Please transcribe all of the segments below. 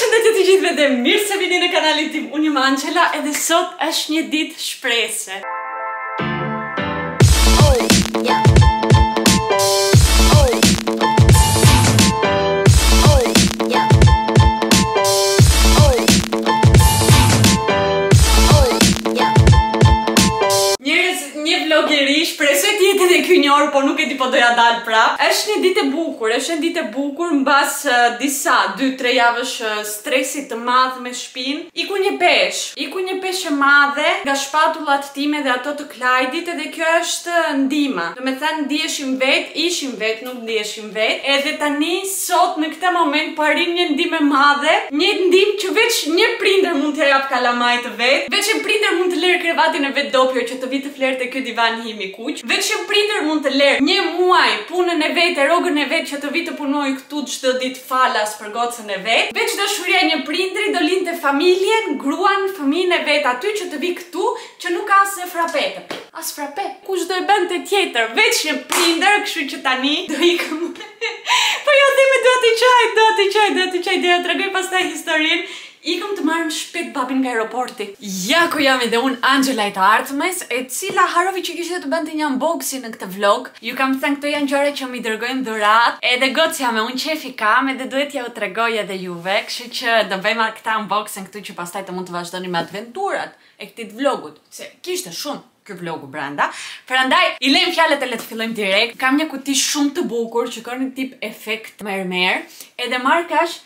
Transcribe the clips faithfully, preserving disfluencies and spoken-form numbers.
Përshëndetje të gjithëve dhe mirë se vini në kanalin tim. Unë jam Angela edhe sot është një ditë shpresë. Shpresoj të jetë edhe ky një orë, po nuk e di po doja dal prap. Është një ditë e bukur, është një ditë e bukur mbas uh, disa dy tre javësh uh, stresit të madh me shtëpinë. Iku një peshë, iku një peshë e madhe nga shpatullat time dhe ato të Klajdit, edhe kjo është ndihma. Do me thënë ndiheshim vet, ishim vet, nuk ndiheshim vet. Edhe tani sot në këtë moment po arrin një ndihmë e madhe, një ndihmë që veç një prindër mund t'ja jap kalamaj të vet, veç një prindër mund të lërë krevatin e vet dopjo që të vi të flerë te ky divan him i kuq. Veç një prindër mund të lërë një muaj punën e vet, rrogën e vet që të vi të punoj këtu çdo ditë falas për gocën e vet. Veç dashuria e një prindri do linte familjen, gruan, fëmijën e vet aty që të vi këtu që nuk ka as frapete. As frape. Kush do e bënte tjetër? Veç një prindër, kështu që tani do ikëm. Po jo themi do t'i qaj, do t'i qaj, do t'i qaj, do ja tregoj pastaj historinë. Ikëm të marrëm shpejt babin nga aeroporti. Ja ku jam edhe unë Angela e të ardhmes, e cila harovi që kishte të bënte një unboxing në këtë vlog. Ju kam thënë këto janë gjëra që mi dërgojnë dhurat, edhe gocja me unë qefi kam, edhe duhet ja u tregoj edhe juve, kështu që do bëjmë këtë unboxing këtu që pastaj të mund të vazhdoni me aventurat e këtij vlogut. Se kishte shumë ky vlogu brenda. Prandaj i lejm fjalët e le të fillojmë direkt. Kam një kuti shumë të bukur që ka një tip efekt mermer, edhe markash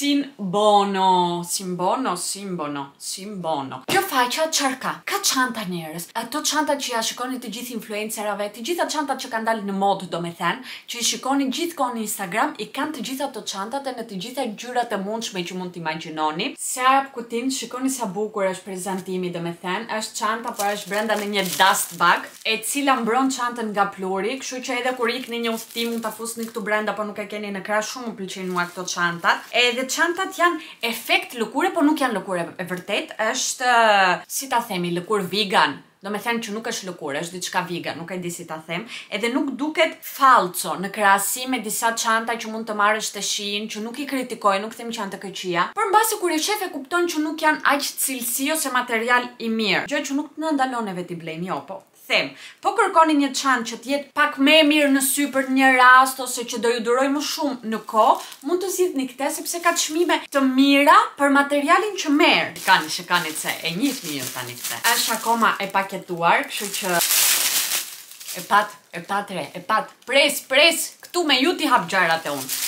Sinbono, Sinbono, Sinbono, Sinbono. Kjo faqja çfarë ka? Ka çanta njerëz. Ato çanta që ja shikoni të gjithë influencerave, të gjitha çantat që kanë dalë në modë, domethënë, që i shikoni gjithkohë në Instagram, i kanë të gjitha ato çantat e në të gjitha ngjyrat e mundshme që mund të imagjinoni. Se hap kutin, shikoni sa bukur është prezantimi, domethënë, është çanta por është brenda në një dust bag, e cila mbron çantën nga pluri, kështu që edhe kur ikni një udhtim mund ta fusni këtu brenda, por nuk e keni në krah, shumë më pëlqejnë mua këto çantat. Edhe çantat janë efekt lëkure, po nuk janë lëkure e vërtet, është, si ta themi, lëkur vegan. Do me thënë që nuk është lëkure, është diçka vegan, nuk e di si ta them, edhe nuk duket falco në krahasim me disa çanta që mund të marrësh të Shein, që nuk i kritikoj, nuk them që janë të këqija, por mbasi kur e shef e kupton që nuk janë aq cilësi ose material i mirë, gjë që nuk të ndalon vetë i blejnë, jo, po them. Po kërkoni një çantë që të jetë pak më e mirë në sy për një rast ose që do ju duroj më shumë në kohë, mund të zgjidhni këtë sepse ka çmime të mira për materialin që merr. Kanë shikani se e njeh mirë tani këtë. Është akoma e paketuar, kështu që e pat, e pat re, e pat. Pres, pres, këtu me ju ti hap xharat e unë.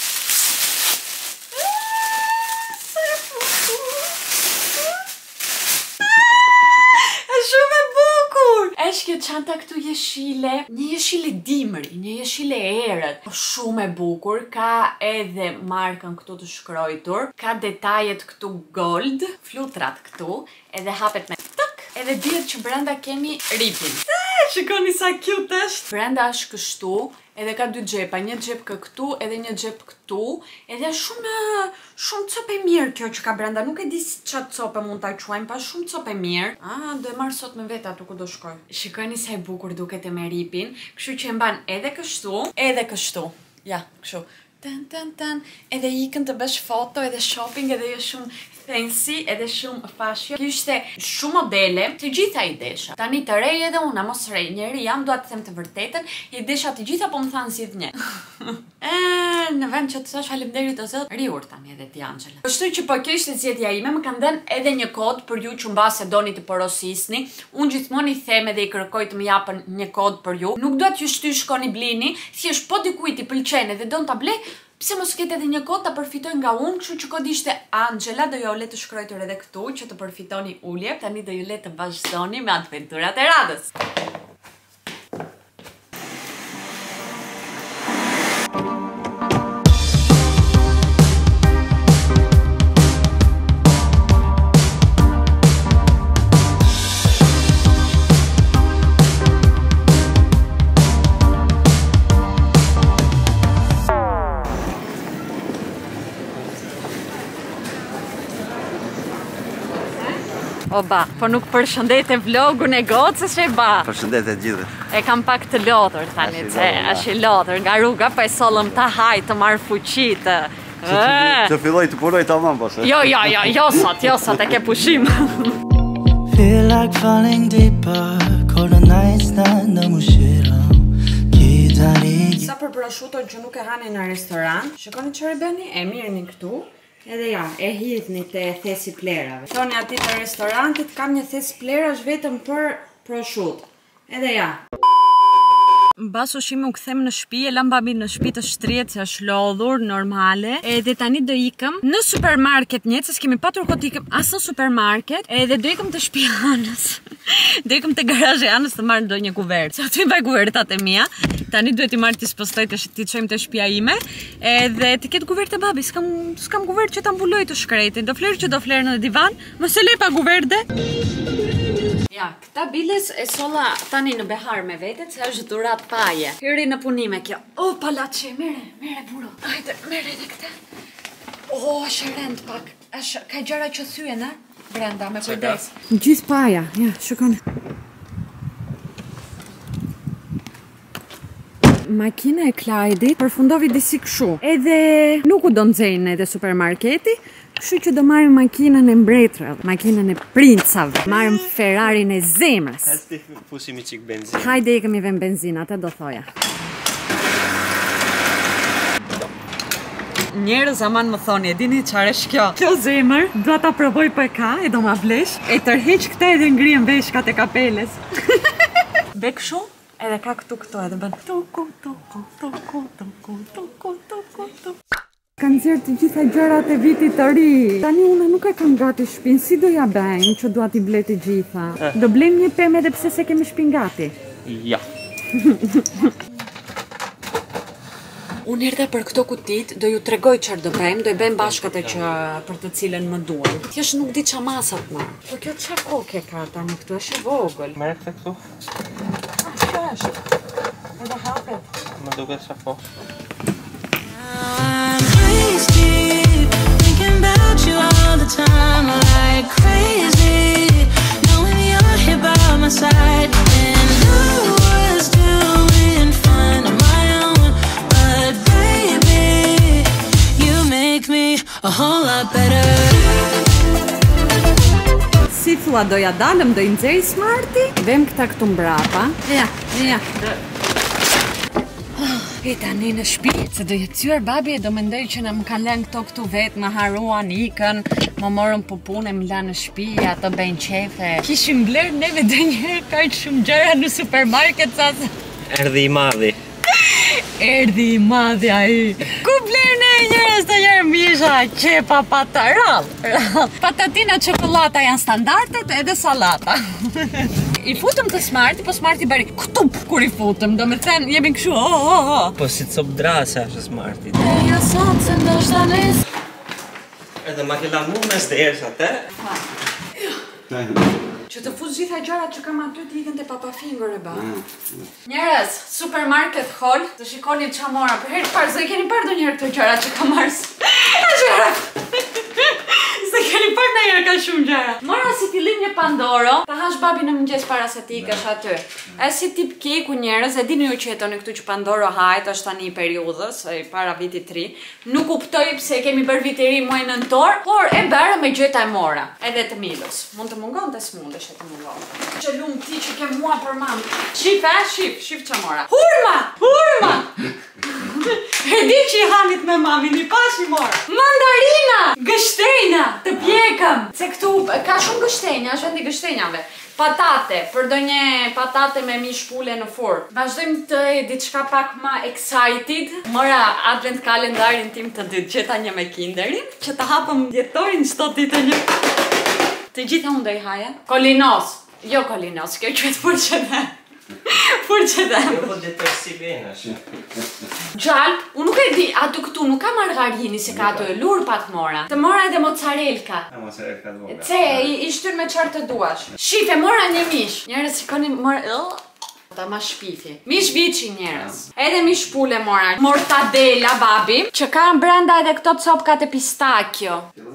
Është kjo çanta këtu jeshile, një jeshile dimri, një jeshile erët, shumë e bukur, ka edhe markën këtu të shkruar, ka detajet këtu gold, flutrat këtu, edhe hapet me tak, edhe dihet që brenda kemi ripin. Shikoni sa cute është. Brenda është kështu, edhe ka dy xhepa, një xhep këtu edhe një xhep këtu, edhe shumë shumë copë e mirë kjo që ka brenda, nuk e di çfarë copë mund ta quajmë, pa shumë copë e mirë. Ah, do e marr sot me vet aty ku do shkoj. Shikoni sa e bukur duket e me ripin, kështu që e mban edhe kështu, edhe kështu. Ja, kështu. Tan tan tan, edhe ikën të bësh foto, edhe shopping, edhe jo shumë fancy, edhe shumë fashion. Kishte shumë modele, të gjitha i desha. Tani të rej edhe unë, mos rej, njeri jam, dua të them të vërtetën, i desha të gjitha, po më thanë si të një. E, në vend që të thash faleminderit o Zot, riur tani edhe ti Angela. Kështu që po kjo ishte zgjedhja ime, më kanë dhënë edhe një kod për ju që mbase doni të porosisni. Unë gjithmonë i them edhe i kërkoj të më japën një kod për ju. Nuk do t'ju shtysh shkoni blini, thjesht po dikujt i pëlqen edhe don ta blej, pse mos ketë edhe një kod ta përfitoj nga unë, kështu që kodi ishte Angela, do ju le të shkruajtur edhe këtu që të përfitoni ulje. Tani do ju le të vazhdoni me aventurat e radhës. O ba, po nuk përshëndete vlogun e gocës e ba. Përshëndete gjithë. E kam pak të lotër tani, që është i lotër nga rruga, pa e sollëm të haj të marrë fuqi të Që filloj të punoj tamam pas. Jo, jo, jo, jo sot, jo sot e ke pushim. Feel like falling deeper, cold nights në më shiro. Sa për prosciutto që nuk e hani në restoran, shikoni çfarë bëni, e mirëni këtu. Edhe ja, e hidhni te thesi plerave. Thoni ati të restorantit, kam një thes plerash vetëm për prosciutto. Edhe ja. Mbas ushqimit u kthem në shtëpi, e lam babin në shtëpi të shtrihet se është lodhur normale. Edhe tani do ikëm në supermarket një, se s'kemi patur kohë të ikëm as në supermarket, edhe do ikëm te shtëpia Anës. Do ikëm te garazhi i Anës të marr ndonjë kuvert. Sa të mbaj kuvertat e mia. Tani duhet i marr ti spostoj të ti çojmë te shtëpia ime, edhe ti ket kuverte babi, s'kam s'kam kuvert që ta mbuloj të shkretin. Do flerë që do flerë në divan, mos e lej pa kuverte. Ja, këta biles e solla tani në behar me vete, se është dhurat paje. Hyri në punime kjo. O, palaçe, mere, mere buro. Hajde, mere edhe këte. O, është rend pak. Është, ka gjëra që thyen, a? Brenda, me kujdes. Gjithë paja, ja, shikoni. Makina e Klajdit përfundovi disi këshu. Edhe nuk u do nxejnë edhe supermarketi, kështu që do marrim makinën e mbretrave, makinën e princave, marrim Ferrarin e zemrës. Hajde fusim i çik benzinë. Hajde ikëm i vëm benzinë, atë do thoja. Njerëz aman më thoni, e dini çfarë është kjo? Kjo zemër, dua ta provoj po e ka, e do ma vlesh, e tërheq këtë edhe ngrihen veshkat e kapeles. Be kështu? Edhe ka këtu këtu edhe bën tuku tuku tuku tuku tuku tuku tuku. Kanë nxjerr të gjitha gjërat e vitit të ri. Tani unë nuk e kam gati shtëpinë, si do ja bëjmë që dua t'i blej të gjitha? Do blejmë një pemë edhe pse se kemi shtëpinë gati. Ja. Unë erdha për këto kutit, do ju tregoj çfarë do bëjmë, do i bëjmë bashkë atë që për të cilën më duan. Thjesht nuk di ç'a masat më. Po kjo ç'a kokë ka tani këtu, është e vogël. Merr këtë këtu. Edhe hapet. Më duket se po. I'm crazy, thinking about you all the time, like crazy, knowing you're here by my side. And I was doing fine on my own, but baby, you make me a whole lot better. Si thua doja dalëm, do i nxej smarti? Vem këta këtu mbrapa. Ja, ja. E tani në shtëpi, se do jetë cyer babi e do mendoj që na më kanë lënë këto këtu vetë, më haruan, ikën, më morën po punë, më lanë në shtëpi, ato bëjnë qefe. Kishim bler neve ndonjëherë kaq shumë gjëra në supermarket sa. Erdhi i madhi. Erdhi i madhi ai. Ku bler ne njerëz të njerë misha, qepa pata, rall, rall. Patatina çokolata janë standardet edhe sallata. I futëm të Smarti, po Smarti bëri këtup kur i futëm, do me thënë jemi kështu, oh, oh, oh. Po si cop drasa është Smarti. E ja sot se ndoshta nes. Edhe ma ke lanë mu mes derës atë? Që të fut gjitha gjërat që kam aty të ikën te Papa Finger e ba. Njerëz, supermarket hall, të shikoni ç'a mora. Për herë të parë, s'e keni parë ndonjëherë këto gjëra që kam marrë. Gjëra. Se keni parë ndonjëherë ka shumë gjëra. Mora si fillim një Pandoro, ta hash babi në mëngjes para se të ikësh aty. E si tip keku njerëz, e dini ju që jetoni këtu që Pandoro hajt është tani i periudhës, e para vitit të ri. Nuk kuptoj pse e kemi bërë vit i ri muaj nëntor, por e bërë me gjeta e mora. Edhe të Milos. Mund të mungon të s'mundesh e të mungon. Që lumë ti që ke mua për mamë. Shif, e? Shif, shif që mora. Hurma! Hurma! E di që i hanit me mamin, i pas i mora. Mandarina! Gështenja! Të pjekëm! Se këtu ka shumë gështenja, është vendi gështenjave. Patate, për do një patate me mish pule në furr. Vazhdojmë të e diçka pak ma excited. Mora advent kalendarin tim të dytë, gjeta një me kinderin, që të hapëm djetorin qëto ditë një. Të gjitha unë do i haja. Kolinos. Jo kolinos, kjo qëtë furqedem. Furqedem. Jo po djetër si benash. Gjall, unë nuk e di, ato këtu nuk ka margarini se ka ato e lur pat mora. Të mora edhe mozzarellka. A mozzarellka të voga. Ce, i, i shtyr me çfarë të duash. Shife, mora një mish. Njerëz shikoni mora, ëh, ta ma shpifi. Mish viçi njerëz. Edhe mish pule mora. Mortadela babi, që ka brenda edhe këto copkat e pistachio.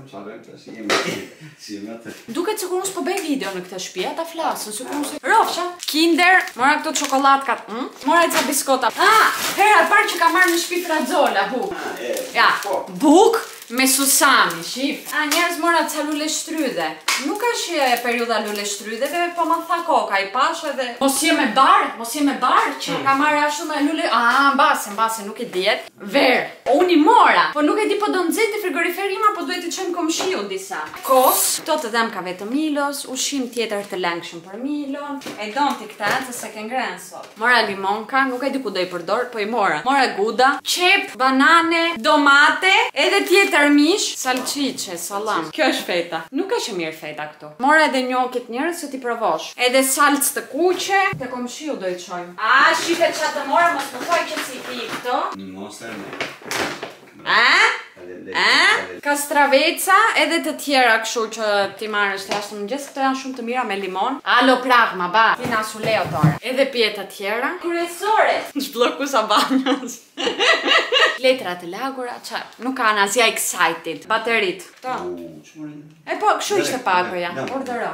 Çfarë tash jemi si më atë. Duket sikur unë s'po bëj video në këtë shtëpi, ata flasin, sikur unë. Rofsha, Kinder, mora këto çokoladkat, hm? Mora ca biskota. Ah, hera e parë që ka marrë në shtëpi Frazzola, buk. Ja, buk me susami, shif. Ah, njerëz mora ca lule shtrydhe. Nuk është e periudha lule shtrydheve, po ma tha koka i pash edhe. Mos je me bar, mos je me bar që ka marrë ashtu me lule. Ah, mbase, mbase, nuk e diet. Ver. Unë i mora, po nuk e di po do nxehti frigoriferi im apo duhet i çojmë komshiu disa. Kos, këto të dhem ka vetëm Milos, ushqim tjetër të lëngshëm për Milon. E donti këtë se ke ngrenë sot. Mora limonka, nuk e di ku do i përdor, po i mora. Mora guda, qep, banane, domate, edhe tjetër mish, salcice, salam. Kjo është feta. Nuk është e mirë feta këtu. Mora edhe njokit njerëz se ti provosh. Edhe salcë të kuqe, te komshiu do i çojmë. A, shife çfarë të mora, mos më thuaj që si ti këto. Mos e më. A? A? Kastraveca edhe të tjera kështu që ti marrësh jashtë në mëngjes, këto janë shumë të mira me limon. Alo pragma, ba, ti na suleo tore. Edhe pjeta tjera. Kryesore. Zhblloku sa banjas. Letra të lagura, çfarë? Nuk kanë asja excited. Baterit. Këto. E po, kështu ishte pagoja. Urdhëro.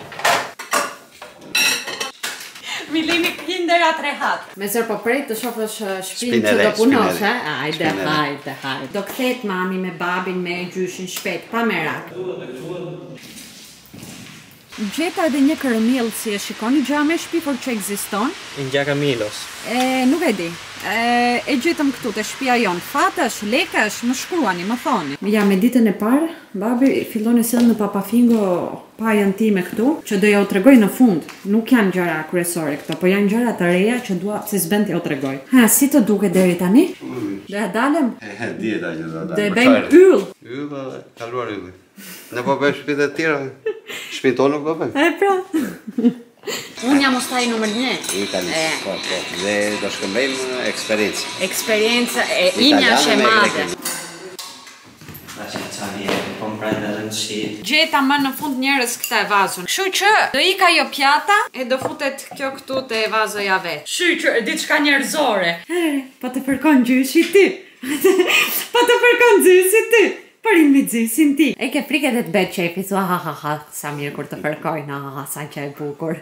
Milini Kindera tre hat. Me zër po prej të shofësh shpinë që do punosh, e? Hajde, hajde, hajde. Do kthehet mami me babin me gjyshin shpejt, pa merak. Gjeta edhe një kërëmill si e shikoni gjëra me shtëpi por që ekziston. I ngjaka Milos. E, nuk e di. E, e gjetëm këtu te shtëpia jon. Fatësh, lekësh, më shkruani, më thoni. Ja, me ditën e parë, babi fillon e sjell në papafingo pajën time këtu, që do ja u tregoj në fund. Nuk janë gjëra kryesore këto, po janë gjëra të reja që dua se s'bën t'ja u tregoj. Ha, si të duket deri tani? Do ja dalem? E dieta që do dalem. Do e bëjmë yll. Yll, kaluar ylli. Ne po bëjmë shtëpitë të tjera. Shtëpinë tonë nuk do bëjmë. E pra. Unë jam ustaj numër një. Itali, po, po. Dhe do shkëmbejmë eksperiencë. Eksperiencë e imja është e madhe. Tash çani e komprende edhe në shi. Gjeta më në fund njerëz këtë e vazun. Kështu që do ika jo pjata e do futet kjo këtu te vazoja vet. Shqyr, diçka njerëzore. Here, po të përkon gjyshi ti. Po të përkon gjyshi ti. Parin me gjysin ti. E ke frikë edhe të bet qefi, thua ha ha ha, sa mirë kur të përkojnë, ha ha ha, sa që e bukur.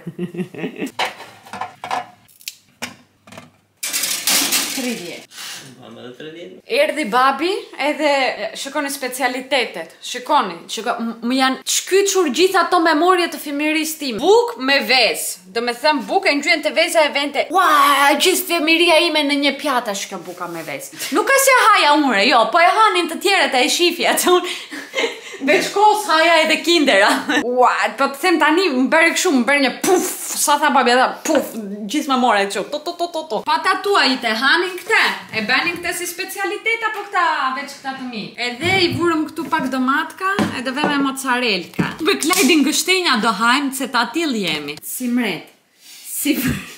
tridhjetë. Mama dhe tridhjetë. Erdhi babi edhe shikoni specialitetet. Shikoni, shikoni, më janë shkyçur gjithë ato memorje të fëmijërisë time. Buk me vezë. Do me them buk e ngjyen te veza e vente. Ua, gjithë fëmiria ime në një pjatë është kjo buka me vezë. Nuk është se haja unë, jo, po e hanin të tjerët e shifja atë unë. Veç kos haja edhe Kindera. Ua, po të them tani më bëri kështu, më bëri një puf, sa tha babi edhe puf, gjithë memorja kështu. To to to to to. Pa tatua i te hanin këtë. E bënin këtë si specialitet apo këta veç këta të mi. Edhe i vurëm këtu pak domatka, edhe ve me mozzarellka. Me Klejdin gështenja do hajmë se ta till jemi. Si mret. Si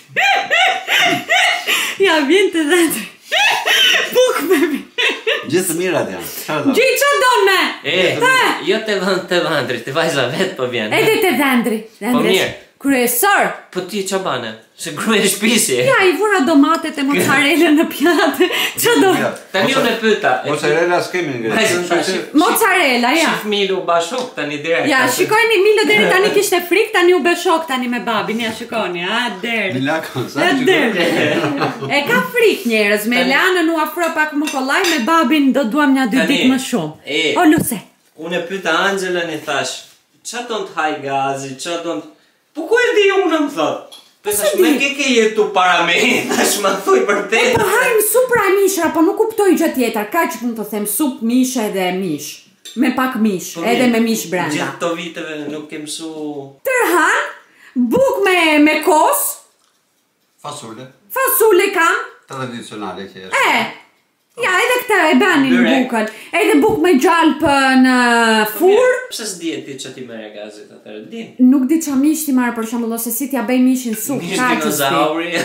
ja vjen të dhëtë. Buk me mi. Gjithë të mirat janë. Çfarë do? Gjithë që do me. E, jo te vend te vandri, te vajza vet po vjen. Edhe te vendri. Po mirë. Kryesor. Po ti qa bane? Se gruaj shpisi. Ja, i vura domatet e mozzarellën në pjatë. Qa do? Tani unë e pyeta. Mozzarella s'kemi ngre. Mozzarella, ja. Shif Milu bashok tani direkt. Ja, shikojni Milo deri tani kishte frik, tani u bë shok tani me babin, ja shikoni, a der. Milakon, sa A der. E ka frik njerëz, me Lanën u afro pak më kollaj, me babin do duam një dy ditë më shumë. O Luce. Unë e pyeta Anxhelën i thash, qa do të haj gazi, qa do të... Po ku e di unë më thot? Pësash me ke ke jetu para me, thash ma thuj për te. Po hajmë supra e misha, po nuk kuptoj gjë tjetër, ka që pun të them sup, mish edhe mish. Me pak mish, edhe me mish brenda. Gjithë të viteve nuk ke mësu... Tërhan, buk me, me kos. Fasule. Fasule kam. Tradicionale që është. E, ja, edhe këta e banin bukën. Edhe buk me gjalpë në fur. Pse s'dihet ti që ti merre gazit atëherë? Din. Nuk di qa mish ti marrë për shembull ose si t'ja bëj mishin sup. Mish dinozauri.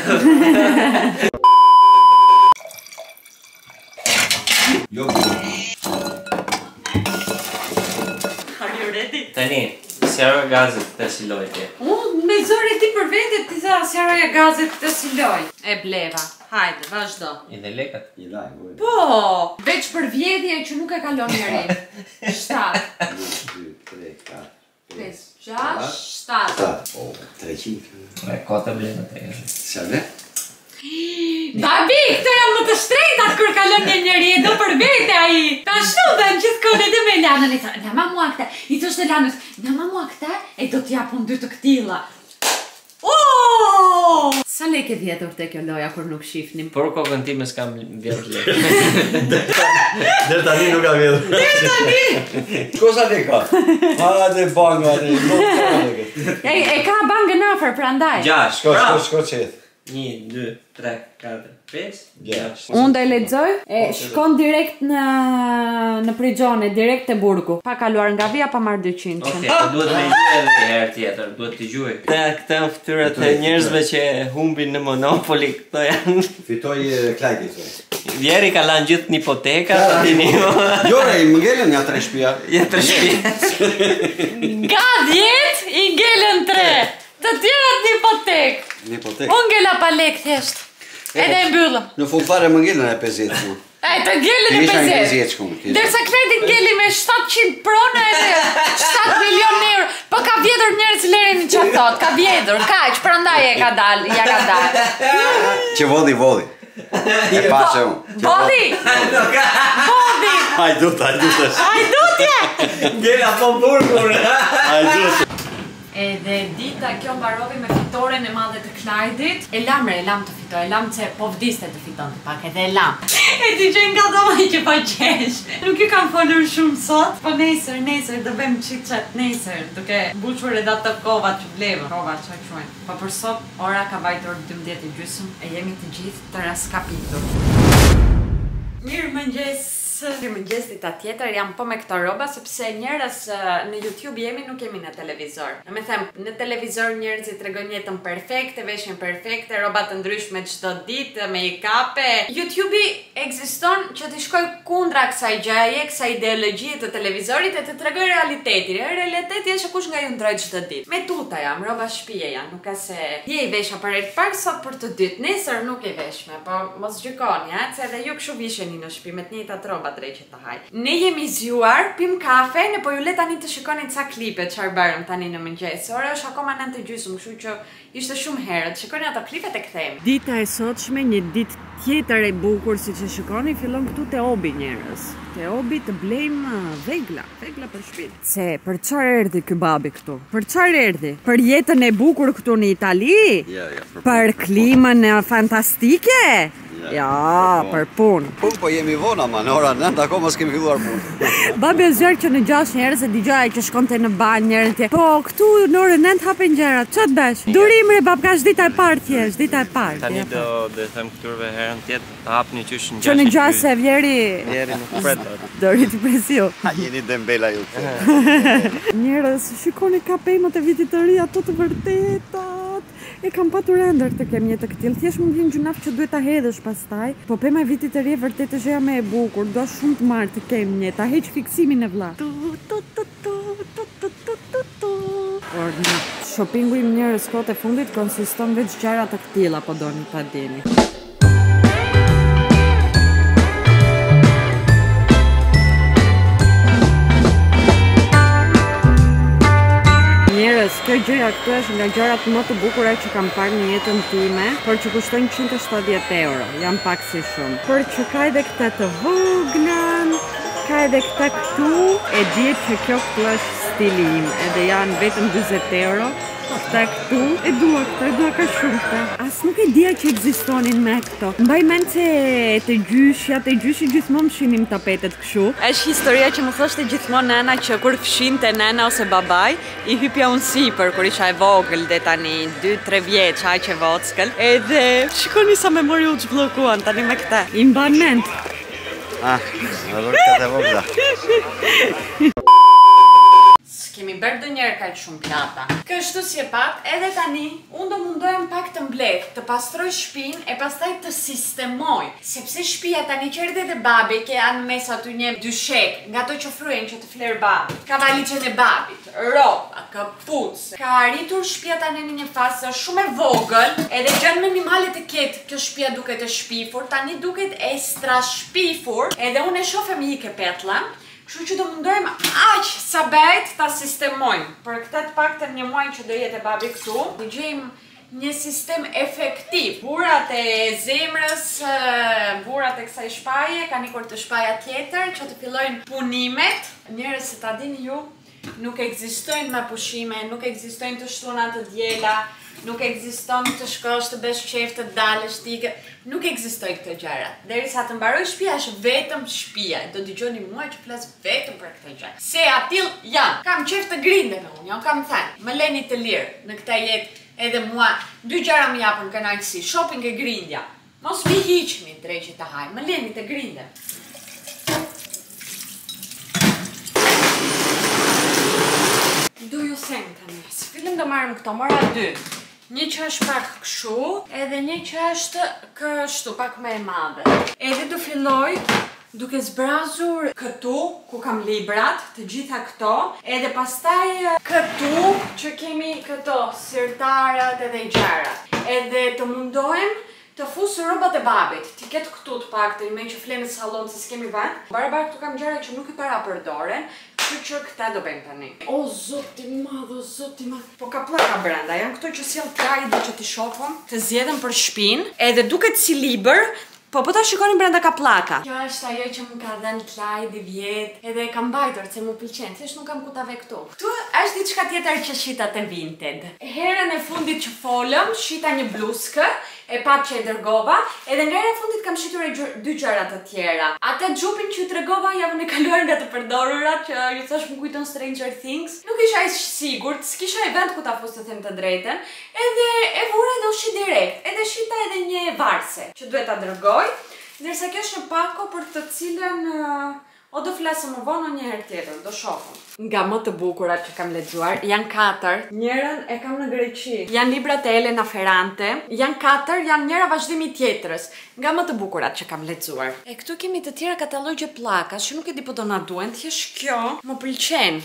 Jo. Are you ready? Tani, sjarë gazit të siloj ti. Unë me zëri ti për vete ti tha sjarë gazit të siloj. E bleva. Hajde, vazhdo. I dhe lekat? I laj, Po, veç për vjedhje që nuk e kalon njëri. Shtat. ka të blenë të e. Se le? Babi, këto janë më të shtrejtat kur kalon një njëri e do për vete ai. Ta shudhen gjithë kohën edhe me Lanën i thonë, nama mua këta. I thoshte Lanës, nama mua këta e do t'japun dy të këtilla. Oh! Sa lek e vjetur te kjo loja kur nuk shifnim? Por kokën time s'kam vjetur lek. Deri tani nuk ka vjetur. Deri tani! Kosa leka? Hajde banga tani, nuk ka lek. E, e ka bangën afër prandaj. Gjash, Shko, bravo. shko, shko qeth. Një, dy, tre, katër, pesë, gjashtë. Unë do e lexoj, e shkon direkt në në prigjone, direkt te burgu. Pa kaluar nga via pa marr dyqind. Okej, po duhet me gjuaj edhe një herë tjetër, duhet të gjuaj. Këta këta janë fytyrat e njerëzve që humbin në Monopoly, këto janë. Fitoj klajti thoj. Djeri ka lanë gjithë një hipoteka, tani. Jore, i më ngelen nga tre shtëpia. Ja tre shtëpi. Nga dhjetë i ngelen tre. Të tjerat një hipotek. Një hipotek. Unë ngela pa lek thjesht. Edhe e mbyllëm. Në fund fare më ngelen e pesëdhjetë shku. E të ngelen e Isha në pesëdhjetë. pesëdhjetë shku. Derisa kredi ngeli me shtatëqind pronë edhe shtatë milion euro. Po ka vjetur njerëz lerin që thot, ka vjetur, kaq, prandaj e ka dal, ja ka dal. Që vodhi, vodhi. E pashe unë. Bodhi! Bodhi! Hajdut, hajdut. Hajdutje! Gjela po burgur. Hajdut. Edhe dita kjo mbarovi me fitoren e madhe të Klajdit. E lamre, e lam të fitoj, e lam që po vdiste të fiton të pak, edhe e lam. E ti që nga doma që pa qesh. Nuk ju kam folur shumë sot, po nesër, nesër, do bëjmë qik qat nesër, duke buqur edhe ato kova që vlevë. Kova që e quen. Po për sot, ora ka vajtur dymbëdhjetë e gjysmë, e jemi të gjithë të raskapitur. Mirë mëngjes. Mirë mëngjes dita tjetër, jam po me këto roba sepse njerëz në YouTube jemi, nuk jemi në televizor. Në me them, në televizor njerëzit tregojnë jetën perfekte, veshjen perfekte, roba të ndryshme çdo ditë, make-up. YouTube-i ekziston që të shkoj kundra kësaj gjaje, kësaj ideologjie të televizorit e të tregoj realitetin. Realiteti është kush nga ju ndrojt çdo ditë. Me tuta jam, roba shtëpie janë, nuk ka se je i vesha për herë të parë sot për të dytë. Nesër nuk e veshme, po mos gjykoni, ha, se edhe ju kshu visheni në shtëpi me të njëjtat rroba drejt që të haj. Ne jemi zgjuar, pim kafe, ne po ju le tani të shikoni ca klipe çfarë bërëm tani në mëngjes. Ora është akoma nëntë e gjysmë, kështu që ishte shumë herët. Shikoni ato klipet e kthehemi. Dita e sotshme, një ditë tjetër e bukur siç e shikoni, fillon këtu te Obi njerëz. Te Obi të blejmë vegla, vegla për shtëpi. Se për çfarë erdhi ky babi këtu? Për çfarë erdhi? Për jetën e bukur këtu në Itali? Ja, ja, për Për klimën fantastike? Ja, për punë. Pun po jemi vona, ma në ora nëntë akoma s'kemi filluar punë. Babi e zjarë që në gjashtë njerëz e dëgjoja që shkonte në banjë njërën tje. Po, këtu në orën nëntë hapen gjërat. Ç'të bësh? Durim re bab, ka është dita e parë thjesht, dita e parë. Tani do do të them këtyre herën tjetër të hapni qysh në Që në gjashtë se vjeri Vjeri nuk pret dot. do rrit presiu. Ha, jeni dembela ju. Njerëz, shikoni ka pemët e vitit të ri, ato të vërtetat. E kam patur ëndër të kem një të këtil. Thjesht më vjen gjunaf që duhet ta hedhësh pastaj. Po pema e vitit të ri e vërtet është ja më e bukur. Do shumë të marr të kem një, ta heq fiksimin e vlla. Tu tu tu tu tu tu tu tu tu. Orna. Shoppingu im njerëz kohët e fundit konsiston veç gjëra të këtilla, po doni ta dini. Njerëz, kjo gjëja këtu është nga gjërat më të bukura që kam parë në jetën time, por që kushtojnë njëqind e shtatëdhjetë euro, jam pak si shumë. Por që ka edhe këta të voglën, ka edhe këta këtu, e dihet që kjo këtu është stili im, edhe janë vetëm dyzet euro. Këta këtu, e dua këta, e dua ka shumë këta. As nuk e dija që ekzistonin me këto. Mbaj mend se të gjyshja, të gjyshi gjithmonë fshinim tapetet kështu. Është historia që më thoshte gjithmonë nana që kur fshinte nana ose babai, i hypja unë sipër kur isha e vogël dhe tani dy tre vjeç, aq e vockël. Edhe shikoni sa memori u zhbllokuan tani me këta. I mban mend. Ah, edhe këta të vogla. Kemi bërë dë njerë kaq shumë plata. Kështu si e pat, edhe tani, unë do mundohem pak të mbledh, të pastroj shtëpinë e pastaj të sistemoj. Sepse shtëpia tani që erdhi edhe babi, ke anë mes aty një dyshek, nga to që fryen që të fler babi. Ka valicën e babit, roba, kapucë. Ka arritur shtëpia tani në një fazë shumë e vogël, edhe gjën minimale të ketë kjo shtëpia duket e shpifur, tani duket ekstra shpifur, edhe unë e shoh fëmijë ke petlla. Kështu që do mundohem aq sa bëhet ta sistemojmë. Për këtë të paktën një muaj që do jetë babi këtu, do gjejmë një sistem efektiv. Burrat e zemrës, burrat e kësaj shpaje kanë ikur të shpaja tjetër që të fillojnë punimet. Njerëz, se ta dini ju, nuk ekzistojnë me pushime, nuk ekzistojnë të shtuna të djela, nuk ekziston të shkosh të bësh qef të dalësh tigë, nuk ekzistoj këto gjëra. Derisa të mbaroj shtëpia është vetëm shtëpia. Do dëgjoni mua që flas vetëm për këtë gjë. Se atill jam. Kam qef të grindem unë, jo kam thënë. Më leni të lirë në këtë jetë, edhe mua dy gjëra më japën kënaqësi, shopping e grindja. Mos mi hiqni dreqit të haj, më leni të grindem. Do ju them tani. Fillim do marrim këto, mora dy. Një që është pak kështu, edhe një që është kështu, pak më e madhe. Edhe do filloj duke zbrazur këtu, ku kam librat, të gjitha këto, edhe pastaj këtu, që kemi këto, sirtarat edhe i gjarat. Edhe të mundohem të fusë rrobat e babit, t'i ketë këtu të paktën, me që flenë në sallon se s'kemi vend. Barabar këtu kam gjëra që nuk i para përdoren, kështu që këta do bëjmë tani. O zoti madh, o zoti madh. Po ka pllaka brenda, janë këto që sjell trajde që ti shohëm, të zgjedhëm për shtëpinë, edhe duket si libër. Po po ta shikoni brenda ka pllaka. Kjo është ajo që më ka dhënë Klajdi vjet, edhe e kam mbajtur se më pëlqen, thjesht nuk kam ku ta vë këtu. Këtu është diçka tjetër që shita te Vinted. Herën e fundit që folëm, shita një bluzkë, e pat që e dërgova, edhe nga herë e fundit kam shitur e dy gjëra të tjera. Atë xhupin që ju tregova javën e kaluar nga të përdorurat, që ju thash më kujton Stranger Things. Nuk isha aq sigurt, s'kisha e vend ku ta fus të them të drejtën, edhe e vura dhe u shi direkt, edhe shita edhe një varse që duhet ta dërgoj, ndërsa kjo është një pako për të cilën o do flasëm më vonë një herë tjetër, do shohëm. Nga më të bukurat që kam lexuar, janë katër. Njërën e kam në Greqi. Janë librat e Elena Ferrante. Janë katër, janë njëra vazhdimi tjetrës. Nga më të bukurat që kam lexuar. E këtu kemi të tjera katalogje pllakash, që nuk e di po do na duhen, thjesht kjo më pëlqen.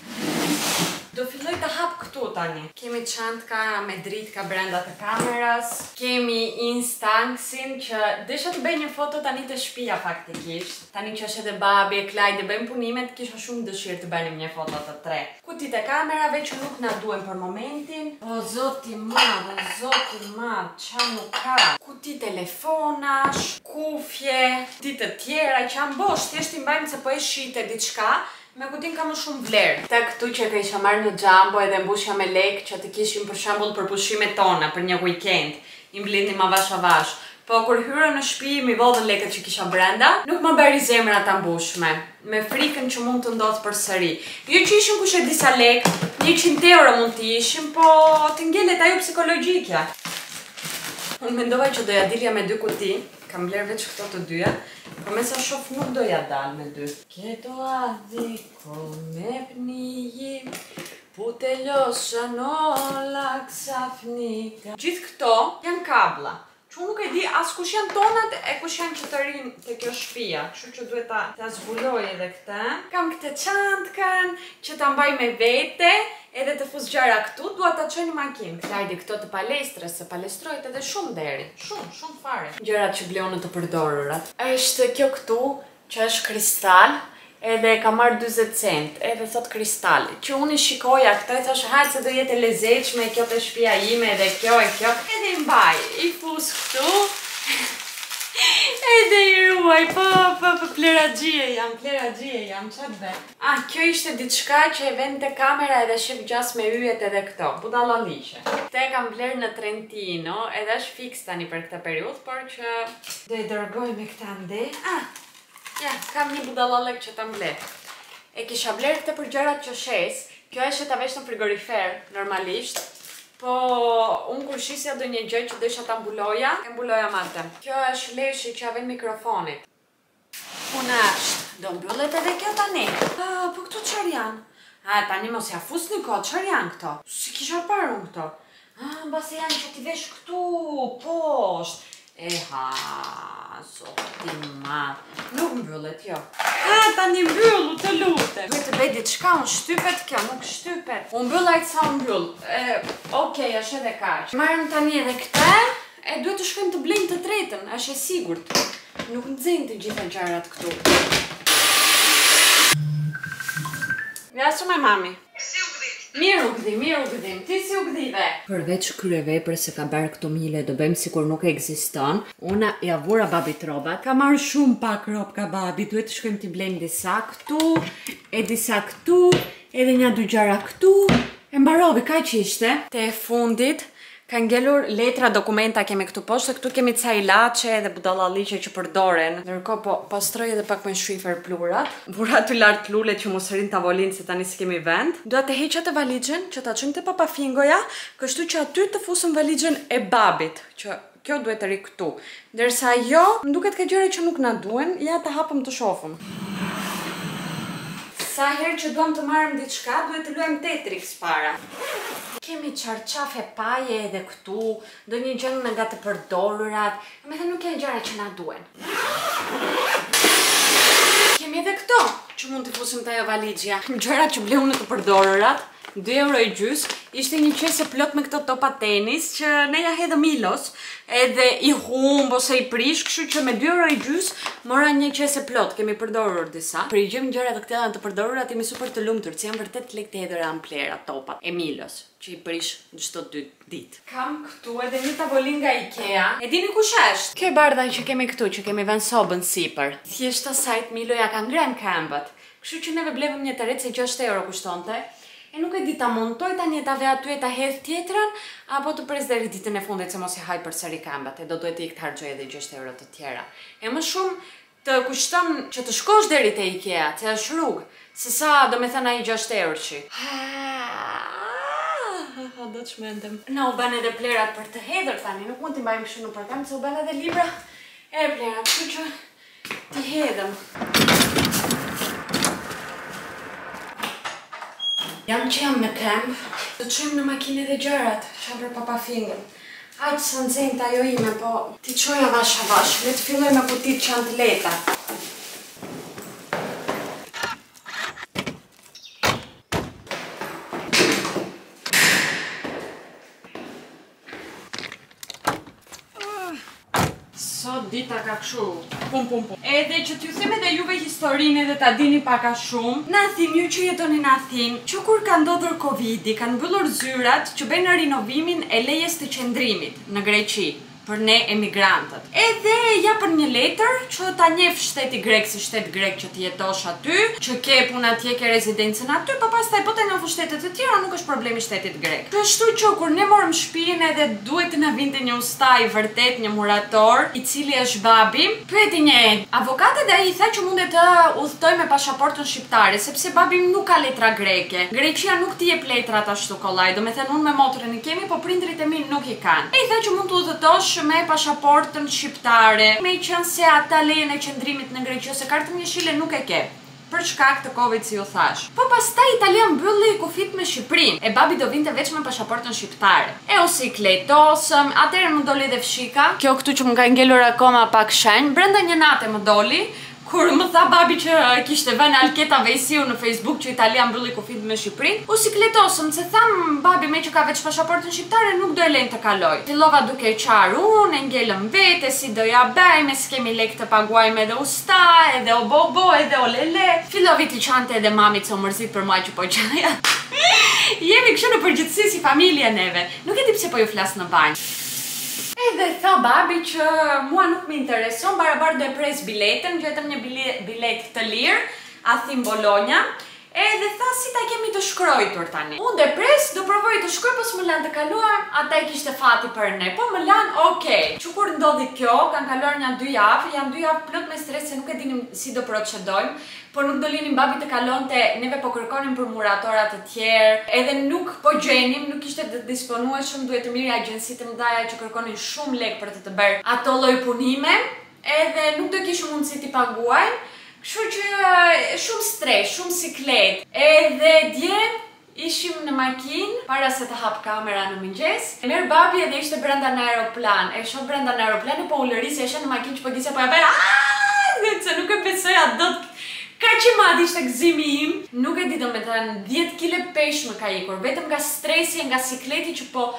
Do filloj të hap këtu tani. Kemi çantka me dritë ka brenda të kameras. Kemi Instaxin që desha të bëj një foto tani të shtëpia faktikisht. Tani që është edhe babi e Klajdi bëjmë punimet, kisha shumë dëshirë të bënim një foto të tre. Kutit e kamerave që nuk na duhen për momentin. O zoti madh, o zoti madh, qa nuk ka. Kuti telefonash, kufje, ditë të tjera që janë bosh, thjesht i mbajmë se po e shite diçka. Me kutin ka më shumë vlerë. Këta këtu që ka isha marrë në Jumbo edhe mbushja me lekë që të kishim për shembull për pushimet tona për një weekend. I mbledhnim avash avash. Po kur hyra në shtëpi mi vodhën lekët që kisha brenda, nuk më bëri zemra ta mbushme, me frikën që mund të ndodhë përsëri. Jo që ishim kush e disa lekë, njëqind euro mund të ishim, po të ngjelet ajo psikologjikja. Unë mendova që doja dilja me dy kuti, kam bler veç këto të dyja, po me sa shof nuk doja dal me dy. Keto adhiko me pniji, putelosha nola ksafnika. Gjithë këto janë kabla. Që unë nuk e di as kush janë tonat e kush janë që të rinë të kjo shtëpia, kështu që duhet ta, ta zbuloj edhe këta. Kam këtë çantkën që ta mbaj me vete, edhe të fus gjara këtu, dua ta çoj në makinë. Klajdi këto të palestrës, se palestrojt edhe shumë deri, shumë, shumë fare. Gjërat që bleon në të përdorurat. Është kjo këtu që është kristal, edhe ka marrë dyzet cent, edhe thot kristal. Që unë i shikoja këto, i thash hajtë se do jetë e lezetshme, kjo të shtëpia ime, edhe kjo e kjo. Edhe i mbaj, i fus këtu, edhe i ruaj, po, po, po, pleragjie jam, pleragjie jam, qatë be. Ah, kjo ishte diçka që e vend të kamera edhe shif gjas me yjet edhe këto, budallalishe. Këte kam bler në Trentino, edhe është fix tani për këtë periudhë, por që do i dërgoj me këta ande. Ah, ja, kam një budallalek që ta mbledh. E kisha bler këtë për gjërat që shes, kjo është që ta vesh në frigorifer, normalisht, po unë kur shisja do një gjë që do isha ta mbuloja, e mbuloja mate. Kjo është leshi që aven mikrofonit. Unë është, do mbyllet edhe kjo tani. Ah, po këto qërë janë? Ah, tani mos ja fus një kohë, qërë janë këto? Si kisha parë unë këto? Ah, mbase janë që ti vesh këtu, poshtë. Eha, zoti madh. Nuk mbyllet, jo. Ah, tani mbyllu, të lutem. Duhet të bëj diçka, unë shtypet kjo, nuk shtypet. Unë mbyll ajtë sa unë mbyll. Okej, është edhe kaq. Marrim tani edhe këtë, e duhet të shkojmë të blejmë të tretën, është e sigurt. Nuk nxejnë të gjitha gjarat këtu. Ja, su me mami. Si u grit? Mirë u gdhi, mirë u gdhim. Ti si u gdhive? Përveç kryeveprës se ka bërë këto mile, do bëjmë sikur nuk ekziston. Una ja vura babit rrobat. Ka marrë shumë pak rob ka babi. Duhet të shkojmë t'i blejmë disa këtu, e disa këtu, edhe një dy gjara këtu. E mbarovi, ka që ishte? Te fundit ka ngelur letra, dokumenta kemi këtu poshtë, këtu kemi ca ilaçe dhe budallalliqe që përdoren. Ndërkohë po pastroj edhe pak me shrifer plurat. Vura aty lart lulet që mos rrin tavolinë se tani s'kemi vend. Dua të heq atë valixhen që ta çojmë te papafingoja, kështu që aty të fusëm valixhen e babit, që kjo duhet të ri këtu. Ndërsa jo, më duket ka gjëra që nuk na duhen, ja ta hapëm të shohim. Sa herë që duam të marrëm diçka, duhet të luajmë Tetris para. Kemi çarçafe paje edhe këtu, do një gjë nga të përdorurat, me thënë nuk janë gjëra që na duhen. Kemi edhe këto, që mund të fusim te ajo valixhja. Gjëra që bleu në të përdorurat, dy euro e gjys, ishte një qese plot me këto topa tenis që ne ja hedhëm Milos, edhe i humb ose i prish, kështu që me dy euro e gjys mora një qese plot, kemi përdorur disa. Për i gjem gjërat të këtilla të përdorurat jemi super të lumtur, që janë vërtet lek të hedhura amplera topat e Milos, që i prish çdo dy ditë. Kam këtu edhe një tavolinë nga Ikea. E dini kush është? Kjo bardha që kemi këtu, që kemi vënë sobën sipër. Thjesht asajt Milo ja ka ngrem këmbët. Kështu që neve blevëm një të re se gjashtë euro kushtonte. E nuk e di ta montoj tani ta ve aty e ta hedh tjetrën, apo të pres deri ditën e fundit se mos i haj përsëri këmbët, e do duhet i të harxoj edhe gjashtë euro të tjera. E më shumë të kushton që të shkosh deri te Ikea, që është rrugë, se sa do me thënë ai gjashtë euro. Do të shmendem. Na u bën edhe plerat për të hedhur tani, nuk mund t'i mbajmë kështu në program, se u bën edhe libra e plera, kështu që t'i hedhëm. Jam që jam me këmbë, do të çojmë në makinë edhe gjërat, që për papafingën. Aq së nxenë të ajo ime, po ti qoja vash avash, le të filloj me kutit që janë të leta. Sot dita ka këshu, pum pum pum. Edhe që t'ju them edhe juve historinë edhe ta dini pak a shumë. Në Athinë, ju që jetoni në Athinë, që kur ka ndodhur Covidi, kanë mbyllur zyrat që bëjnë rinovimin e lejes të qëndrimit në Greqi për ne emigrantët. Edhe ja për një letër që ta njeh shteti grek si shtet grek që ti jetosh aty, që ke punë atje, ke rezidencën aty, po pastaj po të njohësh shtetet e tjera, nuk është problemi shtetit grek. Kështu që kur ne morëm shtëpinë edhe duhet të na vinte një ustaj vërtet, një murator, i cili është babi, pyeti një avokate dhe ai i tha që mundet të udhtoj me pasaportën shqiptare, sepse babi nuk ka letra greke. Greqia nuk t'i jep letrat ashtu kollaj, do me thënë unë me motrën i kemi, po prindrit e mi nuk i kanë. E i tha që mund të udhëtosh me pasaportën shqiptare, me qenë se ata lejen e qëndrimit në Greqi ose kartën jeshile nuk e ke, për shkak të Covid si ju thash. Po pastaj Italia mbylli kufit me Shqipërinë, e babi do vinte veç me pasaportën shqiptare. E ose i klejtosëm, atëherë më doli edhe fshika. Kjo këtu që më ka ngelur akoma pak shenjë, brenda një nate më doli. Kur më tha babi që kishte vënë Alketa Vejsiu në Facebook që Italia mbylli kufit me Shqipërinë, u sikletosëm se tham babi me që ka veç pasaportën shqiptare nuk do e lejnë të kaloj. Fillova duke qarë unë, e ngelëm vete, si do ja bëjmë, s'kemi lek të paguajmë edhe usta, edhe o bobo, edhe o lele. Fillovi t'i qante edhe mamit se u mërzit për mua që po qaja. Jemi kështu në përgjithësi si familje neve, nuk e di pse po ju flas në banjë. Edhe tha babi që mua nuk më intereson, barabar do e pres biletën, gjetëm një bilet të lirë, Athinë-Bologna, edhe tha si ta kemi të shkrojtur tani. Unë dhe pres, do provoj të shkroj, po s'më lanë të kaluar, ata e kishte fati për ne, po më lanë okej. Që kur ndodhi kjo, kanë kaluar një dy javë, janë dy javë plot me stres se nuk e dinim si do procedojmë, por nuk do linim babi të kalonte, neve po kërkonim për muratorat të tjerë, edhe nuk po gjenim, nuk ishte të disponueshëm, duhet të mirë agjensitë të mëdha që kërkonin shumë lek për të të bërë ato lloj punime, edhe nuk do kishim mundësi t'i paguajnë, kështu që shumë stres, shumë siklet. Edhe dje ishim në makinë, para se të hap kamera në mëngjes, merr babi edhe ishte brenda në aeroplan, e shoh brenda në aeroplan, po u lëri se isha në makinë që po gjise po ja bëra, aaa, se nuk e besoja dot. Ka që madh ishte gëzimi im, nuk e di do me thënë dhjetë kile pesh më ka ikur, vetëm nga stresi, nga sikleti që po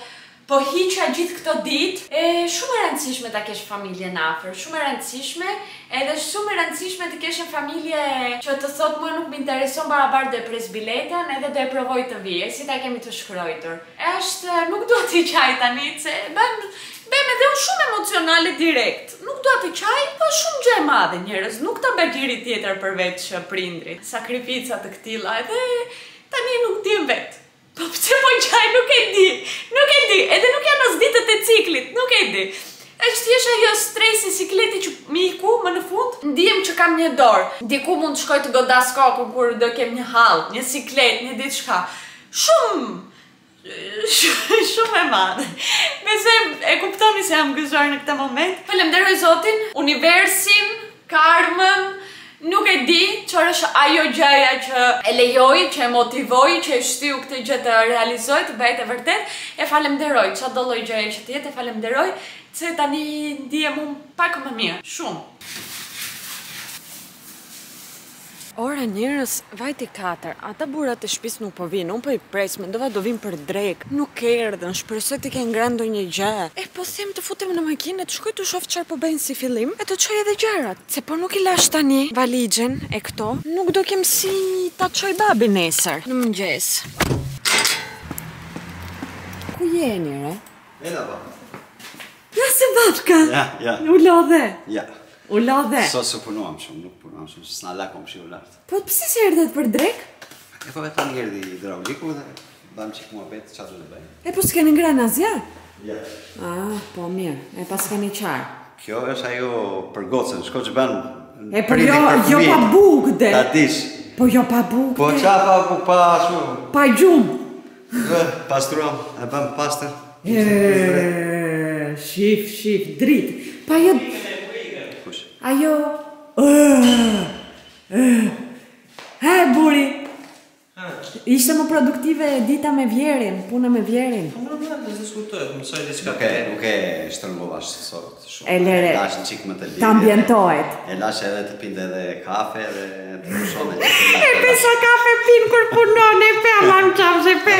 Po hiqa gjithë këto ditë, e shumë e rëndësishme ta kesh familjen afër, shumë e rëndësishme, edhe shumë e rëndësishme të kesh një familje që të thotë mua nuk më intereson barabar do e pres biletën edhe do e provoj të vijë, si ta kemi të shkruar. Është nuk dua të qaj tani, se bëm bëm edhe unë shumë emocionale direkt. Nuk dua të qaj, po shumë gjë e madhe njerëz, nuk ta bëj deri tjetër përveç prindrit. Sakrifica të këtilla edhe tani nuk di vetë. Po pse po qaj, nuk e di, nuk e di, edhe nuk janë as ditët e ciklit, nuk e di. Është thjesht ajo stresi sikleti që mi iku më në fund, ndihem që kam një dorë. Diku mund të shkoj të godas kokën kur do kem një hall, një siklet, një diçka. Shumë, shumë e madhe. Mese e kuptoni se jam gëzuar në këtë moment. Falenderoj Zotin, universin, karmën. Nuk e di çfarë është ajo gjëja që e lejoi, që e motivoi, që e shtyu këtë gjë të realizoj, të bëhet e vërtet. E falemnderoj, çdo lloj gjëje që të jetë, e falemnderoj se tani ndihem unë pak më mirë, shumë. Ora njerëz, vajti katër, ata burrat e shtëpisë nuk po vinë, unë po i pres, mendova do vinë për drek. Nuk erdhën, shpresoj të kenë ngrënë ndonjë gjë. E po them të futem në makinë, të shkoj të shoh çfarë po bëjnë si fillim, e të çoj edhe gjërat. Se po nuk i lash tani valixhen e këto, nuk do kem si ta çoj babin nesër. Në mëngjes. Ku jeni, re? E la ba. Ja se babka. Ja, ja. U lodhe. Ja. U lodhe. Sot se punuam shumë, nuk punuam shumë, s'na la kom shiu lartë. Po pse se erdhët për drek? E po vetëm erdhi hidrauliku dhe bam çik muhabet çfarë do të bëjmë. E po s'keni ngrënë asgjë? Ja. Ah, po mirë. E pas keni qarë. Kjo është ajo për gocën, shko që ban. E po jo, jo pa bukë. Ta dish. Po jo pa bukë. Po qa pa bukë pa ashtu. Pa gjumë. Pastruam, e bëm pastër. E, shif, shif, dritë. Pa jo... Ajo... He, buri! Ishte më produktive dita me vjerin, puna me vjerin. Po normal, dhe diskutojt, mësoj diçka. Nuk e, nuk e shtrëngovash sot shumë. E lere, E lash në qik më të lidhje. të ambientohet. E lash edhe të pinde edhe kafe dhe të pushone. E pesa kafe pin kur punon, e pe alam qam se pe.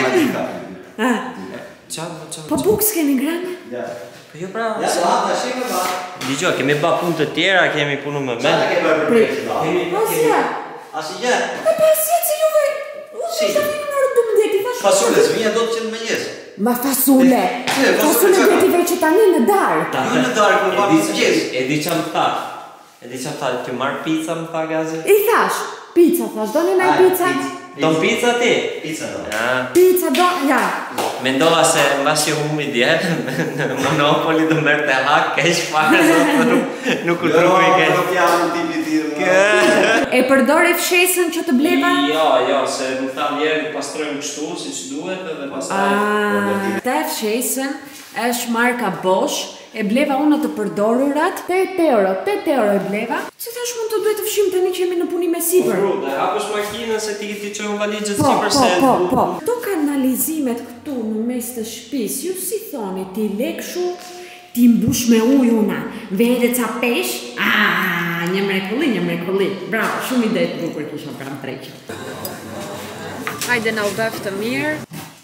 Qa, qa, Po bukë s'keni ngrënë? Ja. Po jo pra, Ja, ba, ta shikë ba. Digjo, kemi ba punë të tjera, kemi punu me me. Qa ke bërë për këtë da? Pasja! Asi gjë? E pasja që juve... Unë Si? ishte vinë në orë dëmdeti, thash... Fasules, vinja do të qenë me njësë. Ma fasule! E, fasule Fasule çka? veti veç që tani në darkë. Jo në darë, kur pa pizë gjesë. E di qa më tha. E di qa më tha, të marrë pizza më tha gazi. I thash, pizza, thash, do një naj pizza? Don pizza ti? Pizza do. Ja. Pizza, do, ja. Mendova se mbas që humi djerë, në Monopoli do mërë të hak, kesh fare zotë, nuk, nuk u truku i kesh. Nuk jam në tipi tirë. E përdore fshesën që të bleva? Jo, jo, se më tham njerë pastrojmë kështu, si që duhet, dhe pastaj... Ah, te fshesën është marka Bosch, e bleva unë të përdorurat, tetë euro, tetë euro e bleva. Se tash mund të duhet të fshim tani që jemi në punim me sipër. Po, dhe hapësh makinën se ti ti çojmë valizhet Po, sipër po, se... po, po. To kanalizimet këtu në mes të shtëpisë, ju si thoni, ti lekshu, ti mbush me ujë una, vede ca pesh, ah, një mrekulli, një mrekulli. Bravo, shumë ide të bukur kisha pranë treqe. Hajde na u bëf të mirë.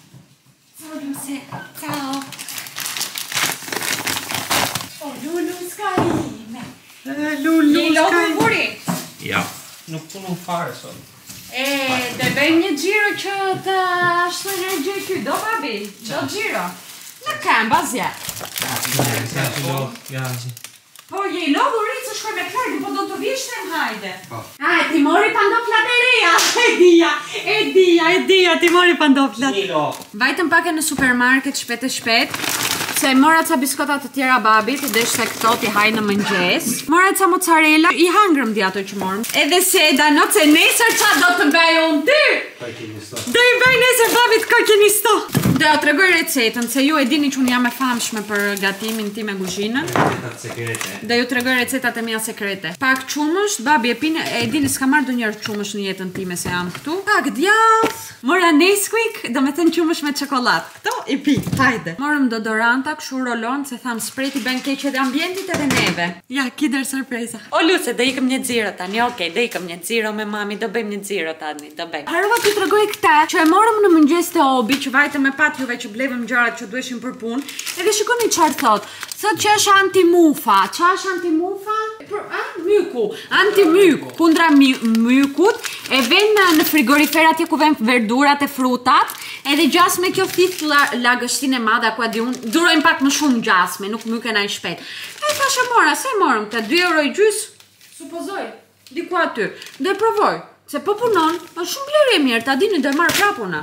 Ciao. Oh, Lulu s'ka ime. Lulu s'ka ime. Ja. Nuk punu fare sot. E, dhe bëjmë një gjiro që të ashtë në gjë ky, do babi? Do gjiro? Në kam, bazja. Po, je i lodhur rritë që shkoj me kërgë, po do të vishtem, hajde. Hajde, ti mori pandoflat e reja, e dija, e dija, e dija, ti mori pandoflat. Nilo. Vajtëm pak e në supermarket shpet e shpet, se mora ca biskota të tjera babit, dhe shte këto t'i haj në mëngjes. Mora ca mozzarella, i hangrëm di ato që morëm. Edhe se Dano, se nesër qa do të bëj unë ty? Do i bëj nesër babit kokinisto. Do ja tregoj recetën, se ju e dini që unë jam e famshme për gatimin tim me kuzhinën. Do ju tregoj recetat e mia sekrete. Pak qumësht, babi e pinë, e dini s'ka marrë ndonjëherë qumësht në jetën time se jam këtu. Pak djath, mora Nesquik, do me thënë qumësht me çokoladë. Këto i pi, hajde. Morëm dodoranta, kështu rolon, se tham spreti bën keq edhe ambientit edhe neve. Ja, kider sorpresa. O Luce, do ikëm një xhiro tani, okej, do ikëm një xhiro me mami, do bëjmë një xhiro tani, do bëjmë. Harova t'ju tregoj këtë, që e morëm në mëngjes te Obi, që vajte me pat dhurat juve që blevëm gjërat që duheshin për punë. Edhe shikoni çfarë thot. Thot që është anti-mufa. Ç'a është anti-mufa? A, myku. Anti-myk. Kundra mykut. E vën në frigorifer atje ku vën verdurat e frutat. Edhe gjasme kjo thith lagështinë e madhe, ku a di unë. Durojnë pak më shumë gjasme, nuk myken ai shpejt. E thashë mora, se morëm këta dy euro i gjys. Supozoj, diku aty. Dhe provoj. Se po punon, është shumë blerje mirë, ta dini do e marrë prapuna.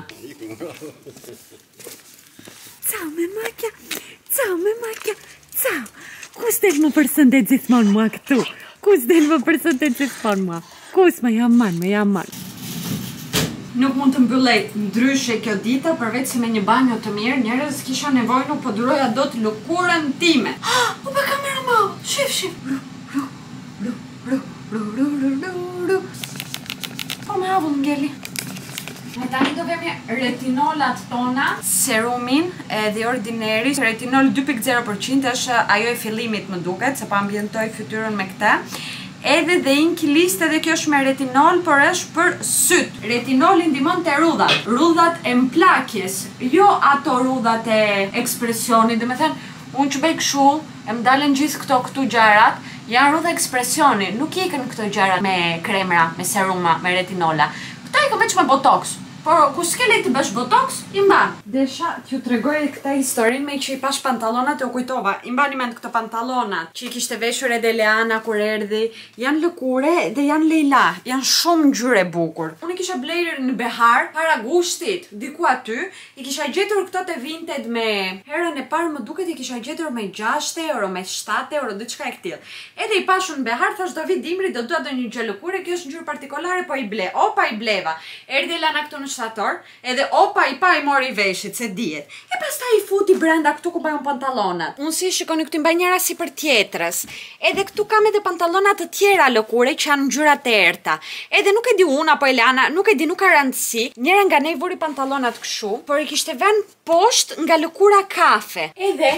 Ciao me makja, ciao me makja, ciao. Kus del më përshëndet gjithmonë mua këtu? Kus del më përshëndet gjithmonë mua? Kus me jam man, me jam man. Nuk mund të mbyllej ndryshe kjo dita, përveç se me një banjo të mirë, njerëz kisha nevojë, nuk po duroja dot lëkurën time. U bë kamera mau, shif, shif. Ru, ru, ru, ru, ru, ru, ru, ru, ru. Po me avull ngeli. E tani do vemi retinolat tona, serumin dhe ordineri. Retinol dy pikë zero përqind është ajo e fillimit më duket, se pa ambientoj fytyrën me këte. Edhe dhe inkilist edhe kjo është me retinol, por është për syt. Retinoli ndihmon te rrudhat, rrudhat e mplakjes, jo ato rrudhat e ekspresionit, dhe me thënë, unë që bej këshu, e më dalen gjithë këto këtu gjarat, janë rrudha ekspresioni, nuk ikën këto gjëra me kremra, me seruma, me retinola. Këto ikën veç me botox. Por ku s'ke lejt të bësh botox, i mban. Desha t'ju tregoj këta historinë me që i pash pantalonat e u kujtova. I mbani mend këto pantalonat që i kishte veshur edhe Leana kur erdhi. Janë lëkure dhe janë Leila. Janë shumë ngjyrë e bukur. Unë i kisha blerë në Behar para gushtit, diku aty. I kisha gjetur këto te Vinted me herën e parë më duket i kisha gjetur me gjashtë euro, me shtatë euro, diçka e këtill. Edhe i pashun në Behar, thash David Dimri do dua ndonjë gjë lëkure, kjo është ngjyrë partikolare, po i ble. Opa i bleva. Erdhi Leana këtu në shtator, edhe opa i pa i mori veshit, se dihet. E pastaj i futi brenda këtu ku bajon pantalonat. Unë si shikoni këtu mbaj njëra si për tjetrës. Edhe këtu kam edhe pantalonat të tjera lëkure që janë ngjyra të errta. Edhe nuk e di unë apo Elana, nuk e di, nuk ka rëndësi. Njëra nga ne i vuri pantalonat kështu, por i kishte vënë poshtë nga lëkura kafe. Edhe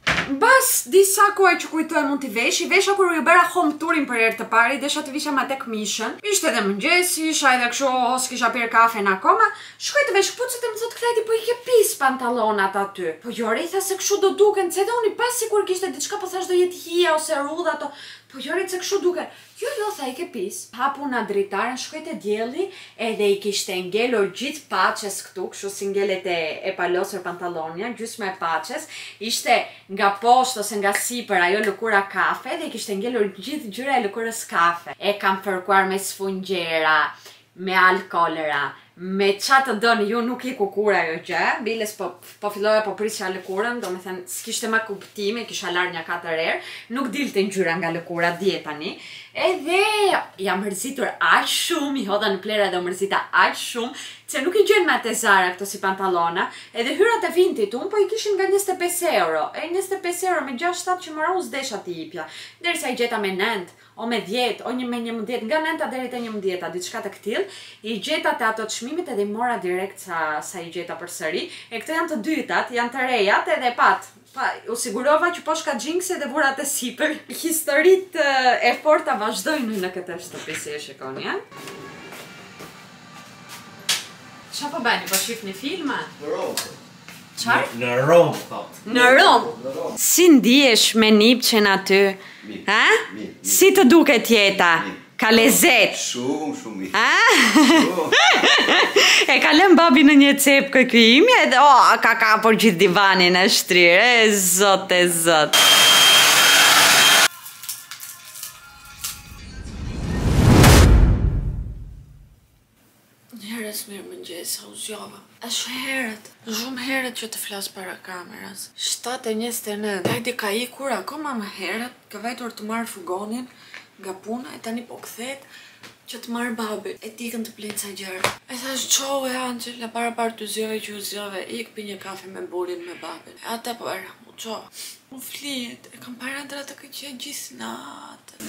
Bas disa kohë që kujtoj mund t'i vesh, i vesha kur ju bëra home tourin për herë të parë, desha të visha ma tek mishën. Ishte edhe mëngjesi, isha edhe kështu, os kisha pirë kafen akoma. Shkoj të vesh kpucët e më thot Kleti, po i ke pis pantalonat aty. Po Jori i tha se kështu do duken, se edhe unë i pas sikur kishte diçka, po thash do jetë hija ose rrudha ato. Po Jori se kështu duken. Jo, jo, tha i ke pis. Hapu na dritaren, shkoj te dielli, edhe i kishte ngelur gjithë paçes këtu, kështu si ngelet e, e palosur pantalonja, gjysmë e paçes. Ishte nga poshtë ose nga sipër ajo lëkura kafe dhe i kishte ngelur gjithë ngjyra e lëkurës kafe. E kam fërkuar me sfungjera, me alkolera, me qa të dënë, ju nuk i kukura jo gjë, biles po, po filloja po prisja lëkurën, do me thënë s'kishte ma kuptime, kisha larë një katër erë, nuk dilte ngjyra nga lëkura djetani, edhe jam mërzitur aq shumë, i hodha në plera dhe u mërzita aq shumë, se nuk i gjenë me atë Zara këto si pantalona, edhe hyrat e Vintit unë, po i kishin nga njëzet e pesë euro, e njëzet e pesë euro me gjashtë shtatë që mëra unë s'desha t'i ipja, derisa i gjeta me nënt, o me dhjetë, o një me një mëndjet, nga nënta deri te një mëndjeta, diçka të këtil, i gjeta të ato të shmimit edhe i mora direkt sa, sa i gjeta për sëri, e këto janë të dytat, janë të rejat edhe pat, pa, u sigurova që po shka gjingse dhe vurat e sipër. Historit e forta vazhdojnë në këtë shtëpi si e shikoni, ja? Qa po bani, po shif një filma? Në Romë. Qarë? Në Romë, thot. Në Romë? Si ndihesh me Nipçen aty? Ha? Si të duket jeta? Ka lezet? Shumë, shumë mirë. Ha? E kalem babi në një cep këky imi edhe o, ka ka por gjithë divanin e shtrirë, e zot, e zot. Njerës mirë mëngjes, u zjova. Është herët, shumë herët që të flas para kameras. shtatë e njëzet e nëntë. Hajde ka ikur akoma më herët, ka vajtur të marrë fugonin nga puna e tani po kthehet që të marrë babi. E tikën të plenë ca gjëra. E thash qo e Angela, para parë të zjove që u zjove, ik pi një kafe me burin me babin. E ata po era, u qo. U flijet, e kam para ndra të këqe gjithë natë.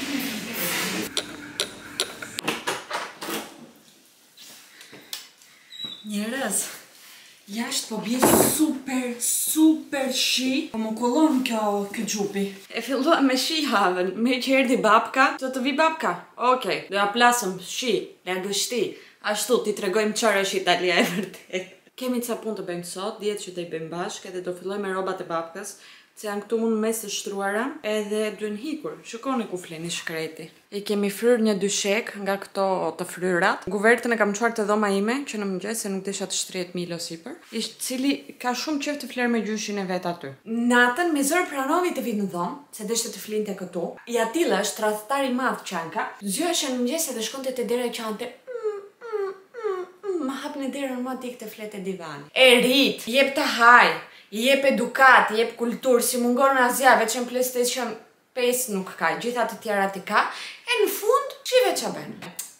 Njerëz, jashtë po bje super, super shi, po më kullon kjo, kjo gjupi. E fillua me shi havën, me që erdi babka, të të vi babka. Okej, do ja plasëm shi, lërgështi, ashtu ti tregojmë qërë është Italia e vërtet. kemi ca punë të bëjmë sot, dihet që të i bëjmë bashkë, edhe do filloj me rrobat e babkës, se janë këtu unë mes të shtruara, edhe duhen hikur. Shikoni ku fleni shkreti. I kemi fryrë një dyshek nga këto të fryrat. Guvertën e kam çuar te dhoma ime, që në mëngjes se nuk desha të shtrihet Milo sipër, i cili ka shumë qejf të flerë me gjyshin e vet aty. Natën me zor pranovi të vit në dhomë, se deshte të flinte këtu. I Atilla është tradhtar i madh Çanka. Zgjohesha në mëngjes edhe shkonte te dera e qante. Ma hap në derën më dik të fletë e divani. E rrit, jep të haj, i jep edukat, i jep kultur, si mungon në Azia, veç në PlayStation pesë nuk ka, gjitha të tjera ti ka, e në fund, qive qa ben.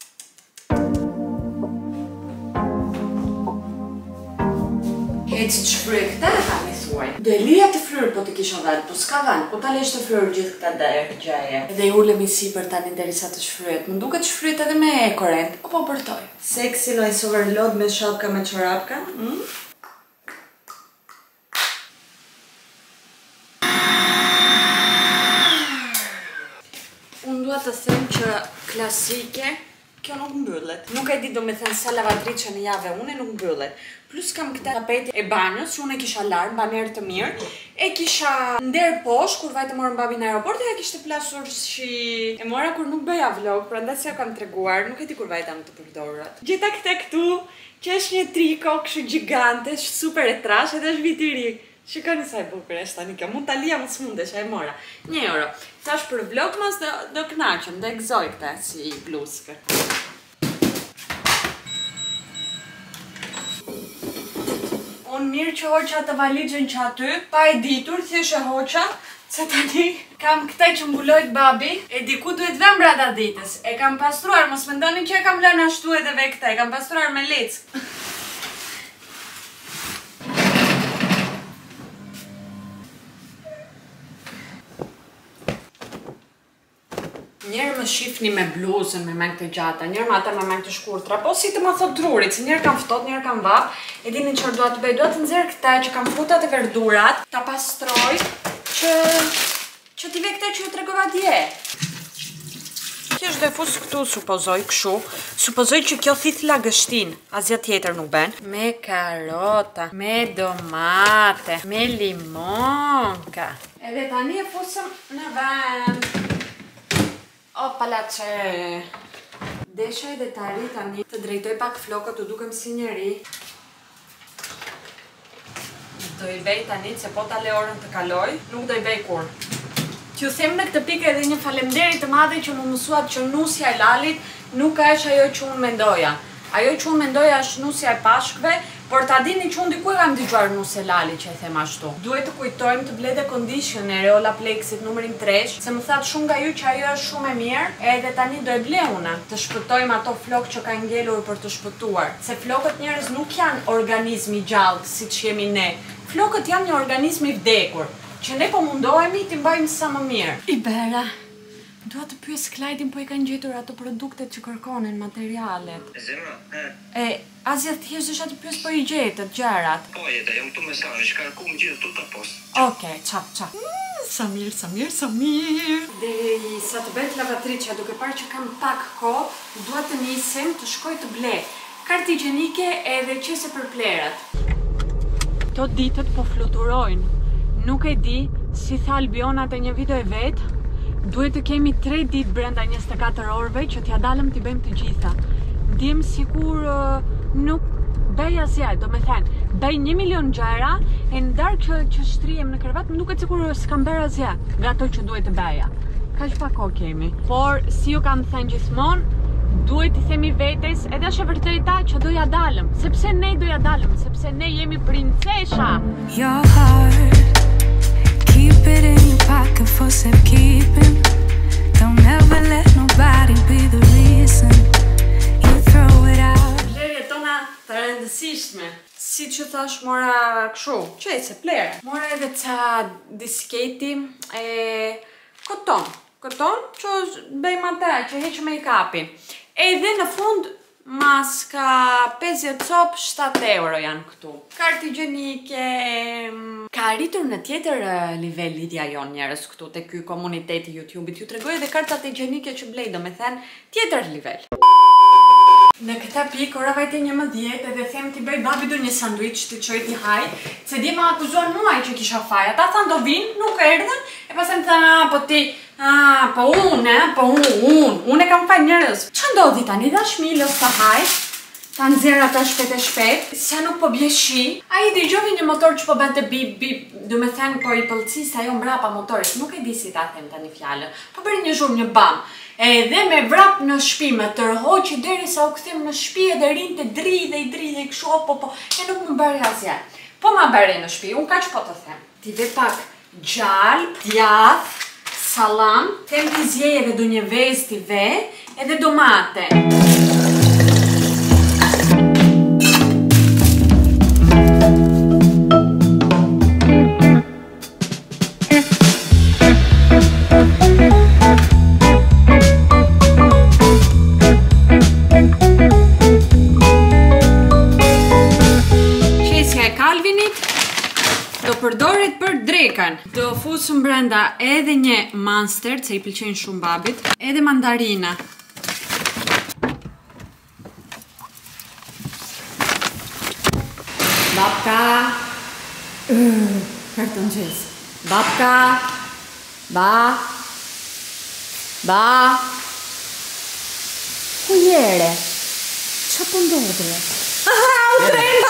Heci të shfryë këta e ka me thuaj. Do e lija të fryrë po të kisha dhanë, po s'ka dhanë, po ta lesh të fryrë gjithë këta dhe gjaje. Edhe i ulemi si për tani derisa të shfryet, më duket shfryet edhe me korrent, ku po përtoj. Sexy nice overload me shapka me çorapka. Mm? Unë dua të them që klasike, kjo nuk mbyllet. Nuk e di do me thënë sa lavatrice në jave une nuk mbyllet. Plus kam këta tapeti e banjës, që unë e kisha larë, banerë të mirë, e kisha nder poshtë, kur vajtë morën babin në aeroport, e ja kishte plasur shi... E mora kur nuk bëja vlog, prandaj se ja kam treguar, nuk e di kur vajta më të përdorat. Gjitha këte këtu, që është një triko, kështu gjigante, është super e trash, edhe është viti ri. Shikoni sa e bukur është tani kjo, mund ta lija më s'mundesh, e mora. Një euro. Thash për vlog mas do, do knaqem, do e gëzoj këta si bluzkë. Unë mirë që hoqa të valizhen që aty, pa e ditur, thjesht e hoqa, se tani kam këta që mbulojt babi, e diku duhet vem brada ditës. E kam pastruar, mos mendoni që e kam lënë ashtu edhe ve këta, e kam pastruar me lecë. Njerë më shifni me bluzën, me mangë të gjata, njerë më ata me mangë të shkurtra, po si të më thot drurit, se njerë kam fëtot, njerë kam vap, e dini qërë duat të bëj, duat të nxerë këta që kam frutat e verdurat, ta pastroj, që... që t'i ve këta që ju tregova dje. Kjesh do e fus këtu, supozoj, këshu, supozoj që kjo thith lagështin, asgjë tjetër nuk ben, me karota, me domate, me limonka, edhe tani e fusëm në vend. Opala që desha edhe tari tani të drejtoj pak flokët të dukem si njeri. Do i bej tani që po ta le orën të kaloj, nuk do i bej kur. T'ju them në këtë pikë edhe një falemderit të madhe që më mësuat që nusja e lalit nuk ka është ajo që unë mendoja. Ajo që unë mendoja është nusja e pashkve, por ta dini që unë diku e kam dëgjuar nusja e lalit që e them ashtu. Duhet të kujtojmë të blede conditioner e Olaplexit numërin tresh, se më thatë shumë nga ju që ajo është shumë e mirë, edhe tani do e ble una të shpëtojmë ato flokë që ka ngelur për të shpëtuar. Se flokët njerëz nuk janë organizmi gjallë si që jemi ne. Flokët janë një organizmi vdekur, që ne po mundohemi t'i mbajmë sa më mirë. Ibera, dua të pyes Klajdin po i kanë gjetur ato produktet që kërkonin, materialet. E zemra, e? E, Azja thjesht desha të pyes po i gjetët, gjarat. Po jeta, jam këtu me sa, është kërku më gjithë të të post. Okej, qap, qap. Mm, sa mirë, sa mirë, sa mirë. Dhe sa të bëhet lavatricia, duke parë që kam pak kohë, dua të nisim të shkoj të ble kartë higjienike edhe qese për plerat. Këto ditët po fluturojnë. Nuk e di, si tha Albiona te një video e vet, duhet të kemi tre ditë brenda njëzet e katër orëve që t'ja dalëm t'i bëjmë të gjitha. Ndjem sikur uh, nuk bëj asgjë, do me thënë, bëj një milion gjëra e në darkë që, që shtrihem në krevat, më duket sikur s'kam bërë asgjë nga ato që duhet të bëja. Kaq pak kohë kemi. Por si ju kam thënë gjithmonë, duhet t'i themi vetes, edhe është e vërteta që do ja dalëm, sepse ne do ja dalëm, sepse ne jemi princesha. Your heart, keep it in your pocket for safekeeping. Don't ever let nobody be the reason you throw it out. Vlerjet tona të rëndësishme. Si që thash, mora këshu, qese, plere. Mora edhe ca disketi e koton. Koton që bëjmë ata, që heqë make-upin. Edhe në fund, maska pesëdhjetë copë, shtatë euro janë këtu. Kartë higjienike. Ka arritur në tjetër nivel lidhja jonë njerëz këtu te ky komuniteti YouTube-it. Ju tregoj edhe kartat higjienike që blej, do me thënë tjetër nivel. Në këta pikë, ora vajte një më djetë edhe them t'i bëj babi do një sanduiç t'i qoj t'i haj, se di ma akuzuan muaj që kisha faj, ata thanë do vinë, nuk erdhen, e pas e më thanë, a, po ti, a, po unë, po unë, unë, unë e kam faj njërës. Qa ndodhi tani, dash Milës t'a haj, ta nxjerë ata shpet e shpet, sa nuk po bje shi, a i dëgjovi një motor që po bente bip, bip, du me thënë po i pëlcis ajo mbrapa motorit, nuk e di si ta them tani fjallën, po bëri një zhurmë një bam. Edhe me vrap në shpi, me tërhoqi deri sa u këthim në shpi edhe rinë të dridhe i dridhe i këshu, po po, e nuk më bërë asja. Po ma bërë në shpi, unë ka që po të them. Ti ve pak gjalp, djath, salam, them t'i zjej edhe du një vez t'i ve, edhe domate. Do përdoret për drekën. Do fusëm brenda edhe një Monster, që i pëlqenjë shumë babit, edhe mandarina. Babka. Uh, Karton gjez. Babka. Ba. Ba. Ku jere? Qa po ndodhre? Aha, u trema!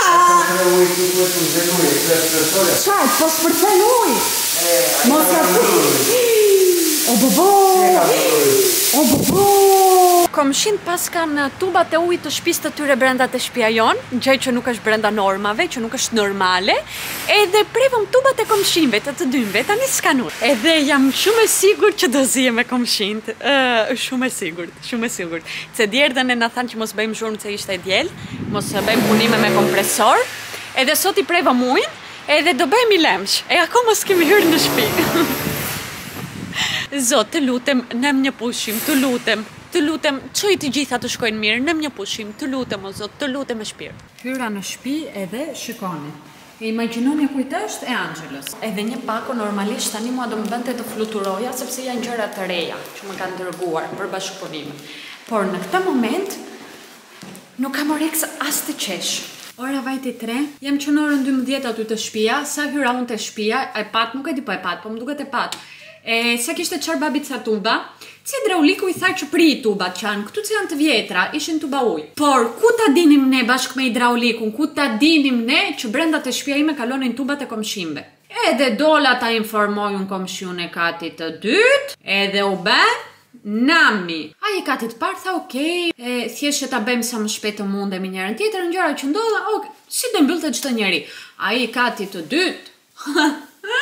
Qaj, po shpërcen uj! Mos aty! O bobo! O bobo! Komshin pas kanë tubat e ujit të shtëpisë të tyre brenda të shtëpia jonë, gjë që nuk është brenda normave, që nuk është normale, edhe prevëm tubat e komshinve të të dymve, tani s'kan ujë. Edhe jam shumë e sigurt që do zije me komshint, uh, shumë e sigurt, shumë e sigurt. Se djerdhen e na thanë që mos bëjmë zhurmë se ishte diel, mos bëjmë punime me kompresor, edhe sot i prevëm ujin, edhe do bëjmë i lemsh, e ako mos kemi hyrë në shtëpi. Zot, të lutem, nem një pushim, të lutem. Të lutem, qoj të gjitha të shkojnë mirë, nëm një pushim, të lutem o zot, të lutem e shpirë. Hyra në shtëpi edhe shikoni. E imagjinoni kujt është e Angelës. Edhe një pako normalisht tani mua do më bënte të fluturoja, sepse janë gjëra të reja që më kanë dërguar për bashkëpunime. Por në këtë moment, nuk kam oreks as të qesh. Ora vajti tre, jam që në orën dymbëdhjetë aty të shtëpia, sa hyra unë të shtëpia, e pat, nuk e di po e pat, po më duket e pat. E, sa kishte qërë babit sa tuba, si hidrauliku i tha që pri tubat që janë, këtu që janë të vjetra, ishin tuba uj. Por, ku ta dinim ne bashkë me hidraulikun, ku ta dinim ne që brenda të shtëpia ime kalonin tubat e komshimve. Edhe dola ta informojun komshiun e katit të dytë, edhe u ben, nami. A i katit parë tha okej, e, thjesht që ta bëjmë sa më shpejt të mundemi njërën tjetër, në gjëra që ndodha, ok, si do mbyllte çdo njeri. A i katit të dytë,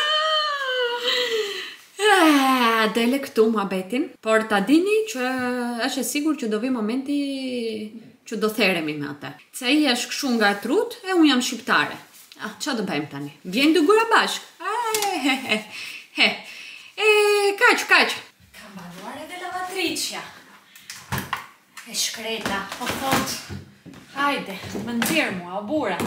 dele këtu mua betin, por ta dini që është e sigur që do vi momenti që do theremi me atë. Se i është këshu nga trut, e unë jam shqiptare. Ah, qa do bëjmë tani? Vjen dy gura bashk. E, he, he, he. E, kaq, kaq. Kam banuar edhe lavatricia. E shkreta, po thot. Hajde, më nxjerr mua, o bura.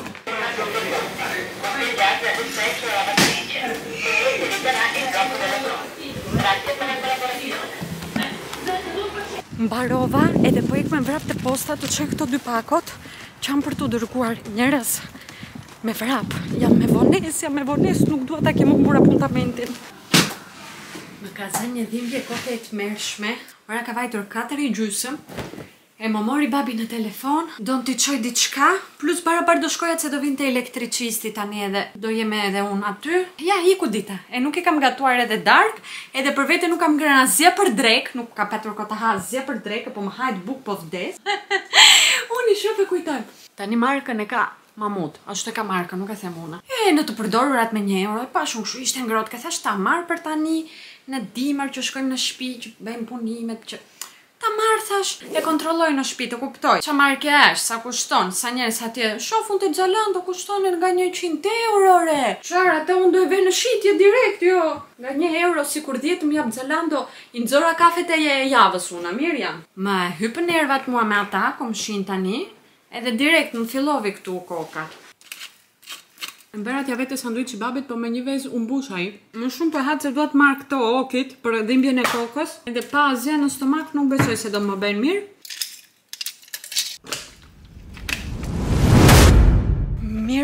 Mbarova edhe po ikme vrap të posta të qe këto dy pakot që jam për të dërguar njerëz me vrap. Jam me vones, jam me vones, nuk dua ta kem humbur apuntamentin. Më ka zënë një dhimbje kote e tmerrshme. Ora ka vajtur katër i gjysëm. E më mori babi në telefon, do në t'i qoj diçka, plus barabar do shkojat se do vinte elektricisti tani edhe do jeme edhe unë aty. Ja, iku dita, e nuk i kam gatuar edhe dark, edhe për vete nuk kam ngrënë asgjë për drek, nuk ka patur ko të ha asgjë për drek, po më hajt buk po vdes. Unë i shof e kujtoj. Tani markën e ka Mamut, ashtu e ka markën, nuk e them una. E në të përdorurat me një euro, e pa shumë kështu ishte ngrohtë, ka thash ta marr për tani në dimër që shkojmë në shtëpi, që bëjmë punimet që ta marrë, thash, e kontrolloj në shtëpi, të kuptoj. Qa marke është, sa kushton, sa njerës atje, shofun të Zalando kushton nga njëqind euro, re. Qara, ata unë do e ve në shitje direkt, jo. Nga një euro, si kur djetë më jabë Zalando, i nëzora kafet e javës una, mirë jam. Më hypën nervat mua me ata, kom shin tani, edhe direkt më fillovi këtu koka. Më berat ja vete sanduiç i babit, po me një vezë unë bush ai. Më shumë për hatë se do të marrë këto okit për dhimbjen e kokës, edhe pa asgjë në stomak nuk besoj se do më bëjnë mirë.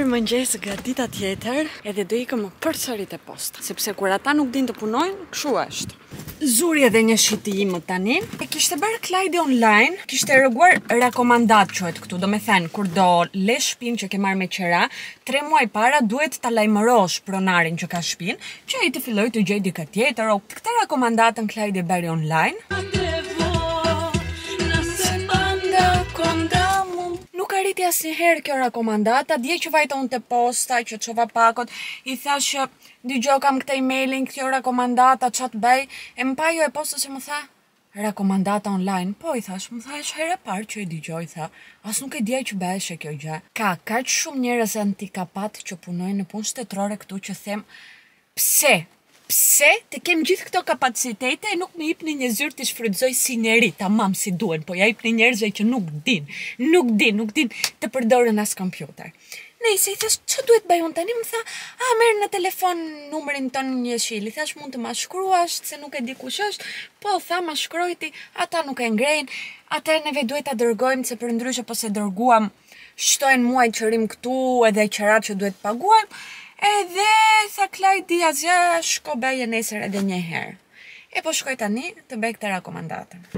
Mirëmëngjes nga dita tjetër, edhe do ikëm përsëri te posta, sepse kur ata nuk din të punojnë, kështu është. Zuri edhe një shiti im tani. E kishte bërë Klajdi online, kishte rreguar rekomandat quhet këtu, do me thënë, kur do le shtëpinë që ke marrë me qira, tre muaj para duhet ta lajmërosh pronarin që ka shtëpinë, që ai të filloj të gjej diçka tjetër. O, këtë rekomandatën Klajdi e bëri online. Nuk arriti asnjëherë kjo rekomandata, dje që vajta unë te posta, që çova pakot, i thash që dëgjoj kam këtë emailin, kjo rekomandata, ç'a të bëj? E më pa jo e postës e më tha, rekomandata online. Po, i thash, më thash herë e parë që e dëgjoj, tha, as nuk e dija që bëheshe kjo gjë. Ka kaq shumë njerëz antikapat që punojnë në punë shtetërore këtu që them, pse? Pse të kem gjithë këto kapacitete e nuk më jepni një zyrë të shfrytëzoj si njeri, tamam si duhen, po ja jepni njerëzve që nuk din, nuk din, nuk din të përdoren as kompjuter. Nëse i thash, që duhet bëj unë tani? Më tha, a merr në telefon numrin ton një shil. I thash, mund të ma shkruash, se nuk e di kush është. Po, tha, ma shkrojti, ata nuk e ngrejnë, ata neve duhet ta dërgojmë, se për ndryshe po se dërguam, shtojnë muaj qërim këtu edhe qërat që duhet paguajmë. Edhe tha Klajdi, asgjë, shko bëje nesër edhe një herë. E po shkoj tani të bëj këtë rekomandatën.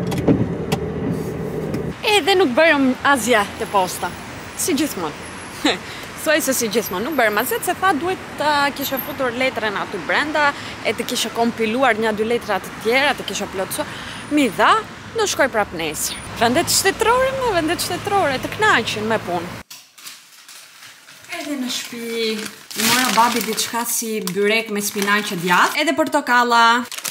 Edhe nuk bërëm asgjë te posta, si gjithmonë. Thuaj se si gjithmonë, nuk bërëm asgjë, se tha duhet të kishe futur letrën aty brenda, e të kishe kompiluar një dy letra të tjera, të kishe plotësuar. Mi dha, do shkoj prap nesër. Vendet shtetërore me vendet shtetërore të kënaqin me punë. Edhe në shtëpi i mora babi diçka si byrek me spinaqe djathtë, edhe portokalla.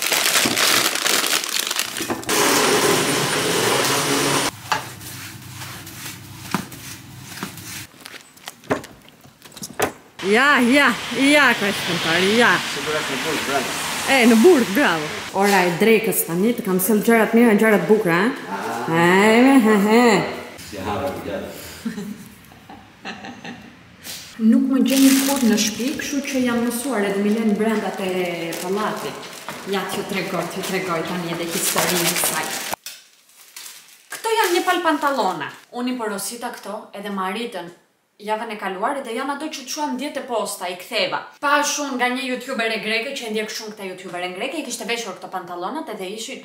Ja, ja, ja, ka shpëntari, ja. Sigurisht në burg, bravo. E, në burg, bravo. Ora e drekës tani, të kam sjell gjërat mira, gjërat bukura, ha? He, he, he. Si hava të gjatë. Nuk më gjeni kur në shtëpi, kështu që jam mësuar edhe mi lënë brenda te pallati. Ja t'ju tregoj, t'ju tregoj tani edhe historinë e saj. Këto janë një palë pantallona. Unë i porosita këto edhe më arritën javën e kaluar dhe janë ato që çuam dje te posta, i ktheva. Pa shumë nga një youtuber e greke që e ndjek shumë këta youtuber e greke, i kishte veshur këto pantallonat edhe ishin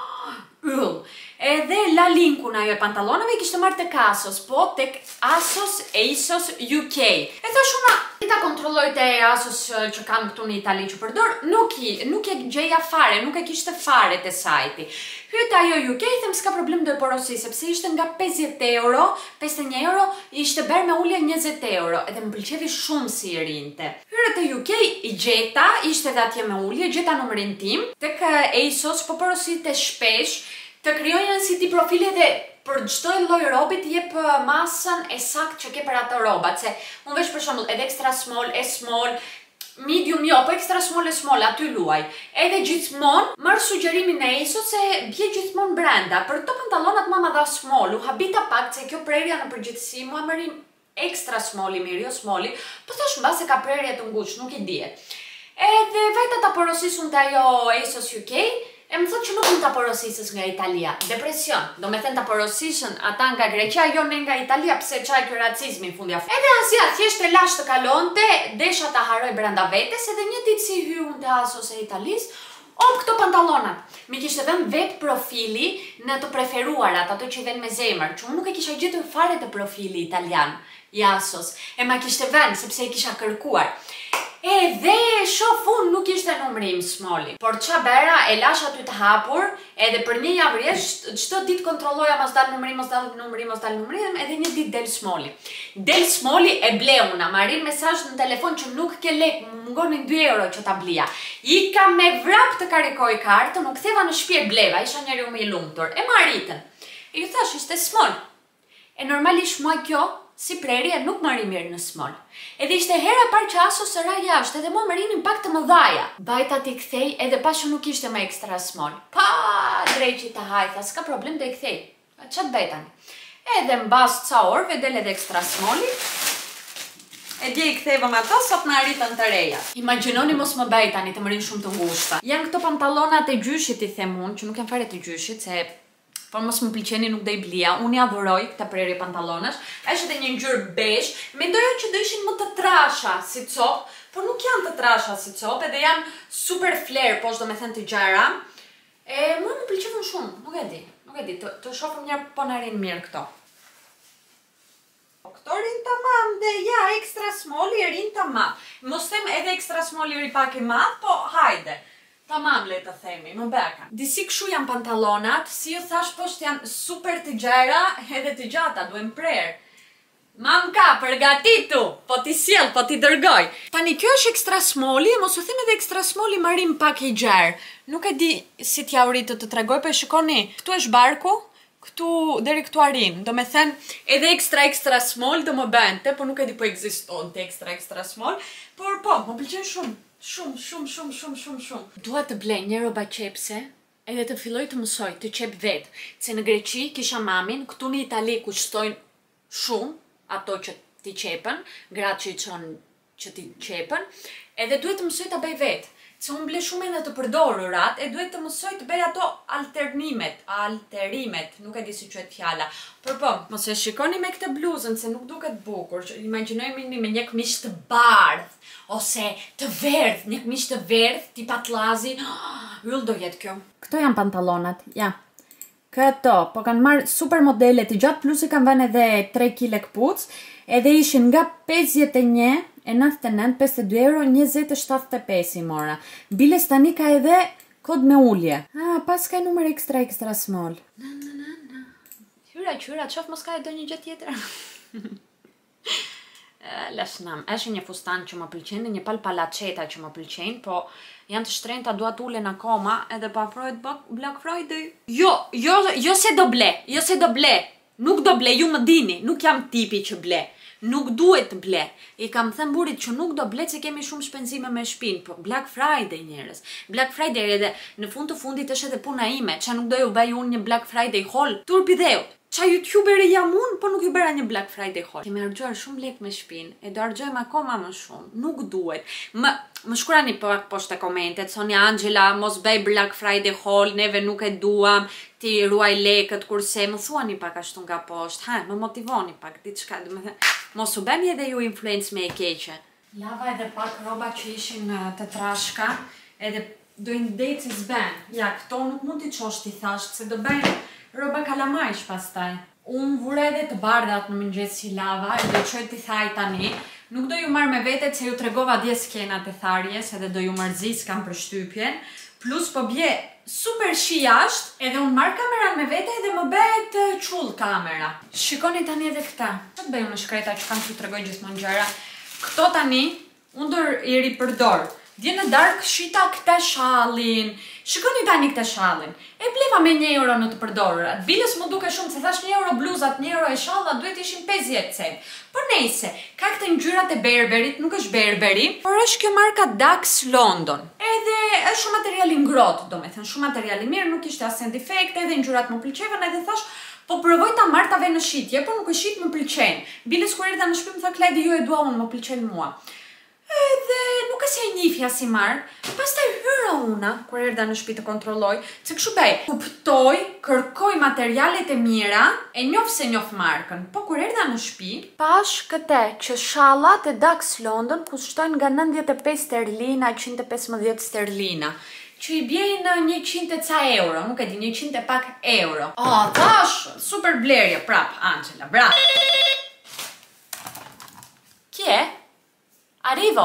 yll. Edhe la linkun ajo e pantallonave i kishte marrë tek Asos, po tek Asos ASOS U K. E thash una, i ta kontrolloj te Asos që kam këtu në Itali që përdor, nuk i, nuk e gjeja fare, nuk e kishte fare te sajti. Hyet ajo U K, them s'ka problem do e porosi, sepse ishte nga pesëdhjetë euro, pesëdhjetë e një euro, ishte bërë me ulje njëzet euro, edhe më pëlqevi shumë si i rinte. Hyet te U K, i gjeta, ishte edhe atje me ulje, gjeta numrin tim, tek ASOS po porosite shpesh, të krijojnë si ti profile dhe për çdo lloj robi të jep masën e saktë që ke për ato rrobat, se unë vesh për shembull edhe extra small, e small, medium jo, po extra small e small aty luaj. Edhe gjithmonë marr sugjerimin e ASOS se bie gjithmonë brenda. Për këto pantallonat mama dha small, u habita pak se kjo prerja në përgjithësi mua më rin extra small i mirë, jo small, po thash mbase ka prerje të ngushtë, nuk i dihet. Edhe vajta ta porosisun te ajo ASOS U K. E më thot që nuk më ta porosisës nga Italia. Depresion, do me thënë ta porosisën ata nga Greqia, jo ne nga Italia, pse qaj kjo racizmi në fundja. Edhe asja, thjesht e lash të kalonte, desha ta haroj brenda vetes, edhe një ditë si hy unë te Asos e Italis, op këto pantallonat. Mi kishte dhënë vet profili në të preferuarat, ato që i vën me zemër, që unë nuk e kisha gjetur fare të profili italian i Asos. E ma kishte vënë sepse e kisha kërkuar. Edhe shof unë nuk ishte numri im smoli. Por qa bera e lash aty të hapur, edhe për një javë rresht, çdo ditë kontrolloja mos dal numri, mos dal numri, mos dal numri, edhe një ditë del smoli. Del smoli e bleuna, ma arrin mesazh në telefon që nuk ke lek, më mungonin dy euro që ta blija. Ika me vrap të karikoj kartën, u ktheva në shtëpi e bleva, isha njeriu më i lumtur. E më arritën. E ju thash ishte smol. E normalisht mua kjo si prerje nuk më ri mirë në smol. Edhe ishte hera e parë që Asos së ra jashtë, edhe mua më rinin pak të mëdhaja. Bajta t'i kthej edhe pas që nuk ishte më ekstra smol. Pa, drejqi të hajtha, s'ka problem të i kthej. Qa të bajtani? Edhe mbas ca orëve del edhe ekstra smoli. E dje i ktheva me ato, sot në arritën të reja. Imagjinoni mos më bajtani të më rinë shumë të ngushta. Janë këto pantallonat e gjyshit i them unë, që nuk janë fare të gjyshit, se por mos më pëlqeni nuk do i blija. Unë ja adhuroj këta prerje pantallonash. Është edhe një ngjyrë beige. Mendoja që do ishin më të trasha si copë, por nuk janë të trasha si copë, edhe janë super flare, po do me thënë të gjara. E mua më pëlqejnë shumë, nuk e di. Nuk e di, të, të shohim një po na rinë mirë këto. Këto rinë tamam dhe ja, extra small i rinë tamam. Mos them edhe extra small i ri pak i madh, po hajde. Tamam le të themi, më beka. Disi kshu janë pantallonat, si ju thash poshtë janë super të gjera edhe të gjata, duhen prerë. Mamka, përgatitu, po ti sjell, po ti dërgoj. Tani kjo është extra smalli, mos u them edhe extra smalli marim pak i gjerë. Nuk e di si t'ja uritë të tregoj, po shikoni, këtu është barku, këtu deri këtu arin. Do me thënë, edhe extra extra small do më bente, po nuk e di po ekziston të extra extra small, por po, më pëlqen shumë, shumë, shumë, shumë, shumë, shumë, shumë. Dua të blej një rroba qepse, edhe të filloj të mësoj të qep vetë. Se në Greqi kisha mamin, këtu në Itali ku shtojnë shumë ato që ti qepën, gratë që i qonë që ti qepën, edhe duhet të mësoj të bëj vetë. Se unë ble shumë edhe të përdorurat, e duhet të mësoj të bëj ato alternimet, alterimet, nuk e di si quhet fjala. Por po, mos e shikoni me këtë bluzën se nuk duket bukur. Imagjinojmë me një këmishë të bardh, ose të verdh, një këmishë të verdh, tipa t'llazi. Yll do jetë kjo. Këto janë pantallonat, ja. Këto, po kanë marrë super modele të gjatë, plus i kanë vënë edhe tre kile këpuc, edhe ishin nga pesëdhjetë e një e nëntëdhjetë e nëntë, pesëdhjetë e dy euro, njëzet e shtatëdhjetë e pesë i mora. Biles tani ka edhe kod me ullje. Ah, pas ka numër extra extra small. Na, na, na, na. Hyra, qyra, qof mos ka e do një gjë tjetër. Lashnam, është një fustan që më pëlqen, një pal palaceta që më pëlqen, po janë të shtrenjta, dua t'ulen akoma, edhe pa afrohet Black Friday. Jo, jo, jo se do ble, jo se do ble. Nuk do ble, ju më dini, nuk jam tipi që ble. Nuk duhet të ble. I kam thënë burit që nuk do ble se kemi shumë shpenzime me shpinë, po Black Friday njerëz. Black Friday edhe në fund të fundit është edhe puna ime, që nuk do ju bëj unë një Black Friday haul, turpi dheut. Qa youtubere jam unë, po nuk ju bëra një Black Friday haul. Kemi harxuar shumë lek me shpinë, e do harxojmë akoma më shumë. Nuk duhet. Më, më shkruani pak poshtë komentet, Sonia Angela, mos bëj Black Friday haul, neve nuk e duam, ti ruaj lekët kurse, më thuani pak ashtu nga poshtë, ha, më motivoni pak, diçka, do të thënë, mos u bëni edhe ju influencë me e keqe. Lava edhe pak roba që ishin të trashka, edhe do i ndeci zben. Ja, këto nuk mund t'i qosh t'i thasht, se do bëjnë roba kalamajsh pastaj. Unë vure edhe të bardat në mëngjes si lava, e do qoj t'i thaj tani. Nuk do ju marrë me vetet se ju tregova dje skenat e tharjes, edhe do ju mërzis kam për shtypjen. Plus po bje super shi jashtë, edhe unë marrë kameran me vete edhe më bëhet qull kamera. Shikoni tani edhe këta. Që të bëju në shkreta që kam që tregoj gjithmonë gjëra. Këto tani, unë do i ripërdor. Dje në dark shita këta shallin. Shikoni tani këta shallin. E bleva me një euro në të përdorurat. Biles më duke shumë, se thash një euro bluzat, një euro e shallat, duhet ishin pesëdhjetë cent. Por nejse, ka këtë ngjyrat e Berberit, nuk është Berberi, por është kjo marka Dax London. Edhe është shumë material i ngrohtë, do me thënë, shumë material i mirë, nuk ishte asnjë defekt, edhe ngjyrat më pëlqevën, edhe thash, po provoj ta marr ta vë në shitje, por nuk e shit më pëlqen. Biles kur erdha në shtëpi më tha Kledi, ju e dua unë, më pëlqen mua. Edhe nuk e se e njifja si mark, pastaj hyra una, kur erdha në shtëpi të kontrolloj, se kështu bëj, kuptoj, kërkoj materialet e mira, e njoh se njoh markën, po kur erdha në shtëpi, pash këtë që shallat e Dax London kushtojnë nga nëntëdhjetë e pesë sterlina, njëqind e pesëmbëdhjetë sterlina, që i bjejnë njëqind e ca euro, nuk e di, njëqind e pak euro. Oh, thash, super blerje, prap, Angela, bravo. Kje? Arrivo!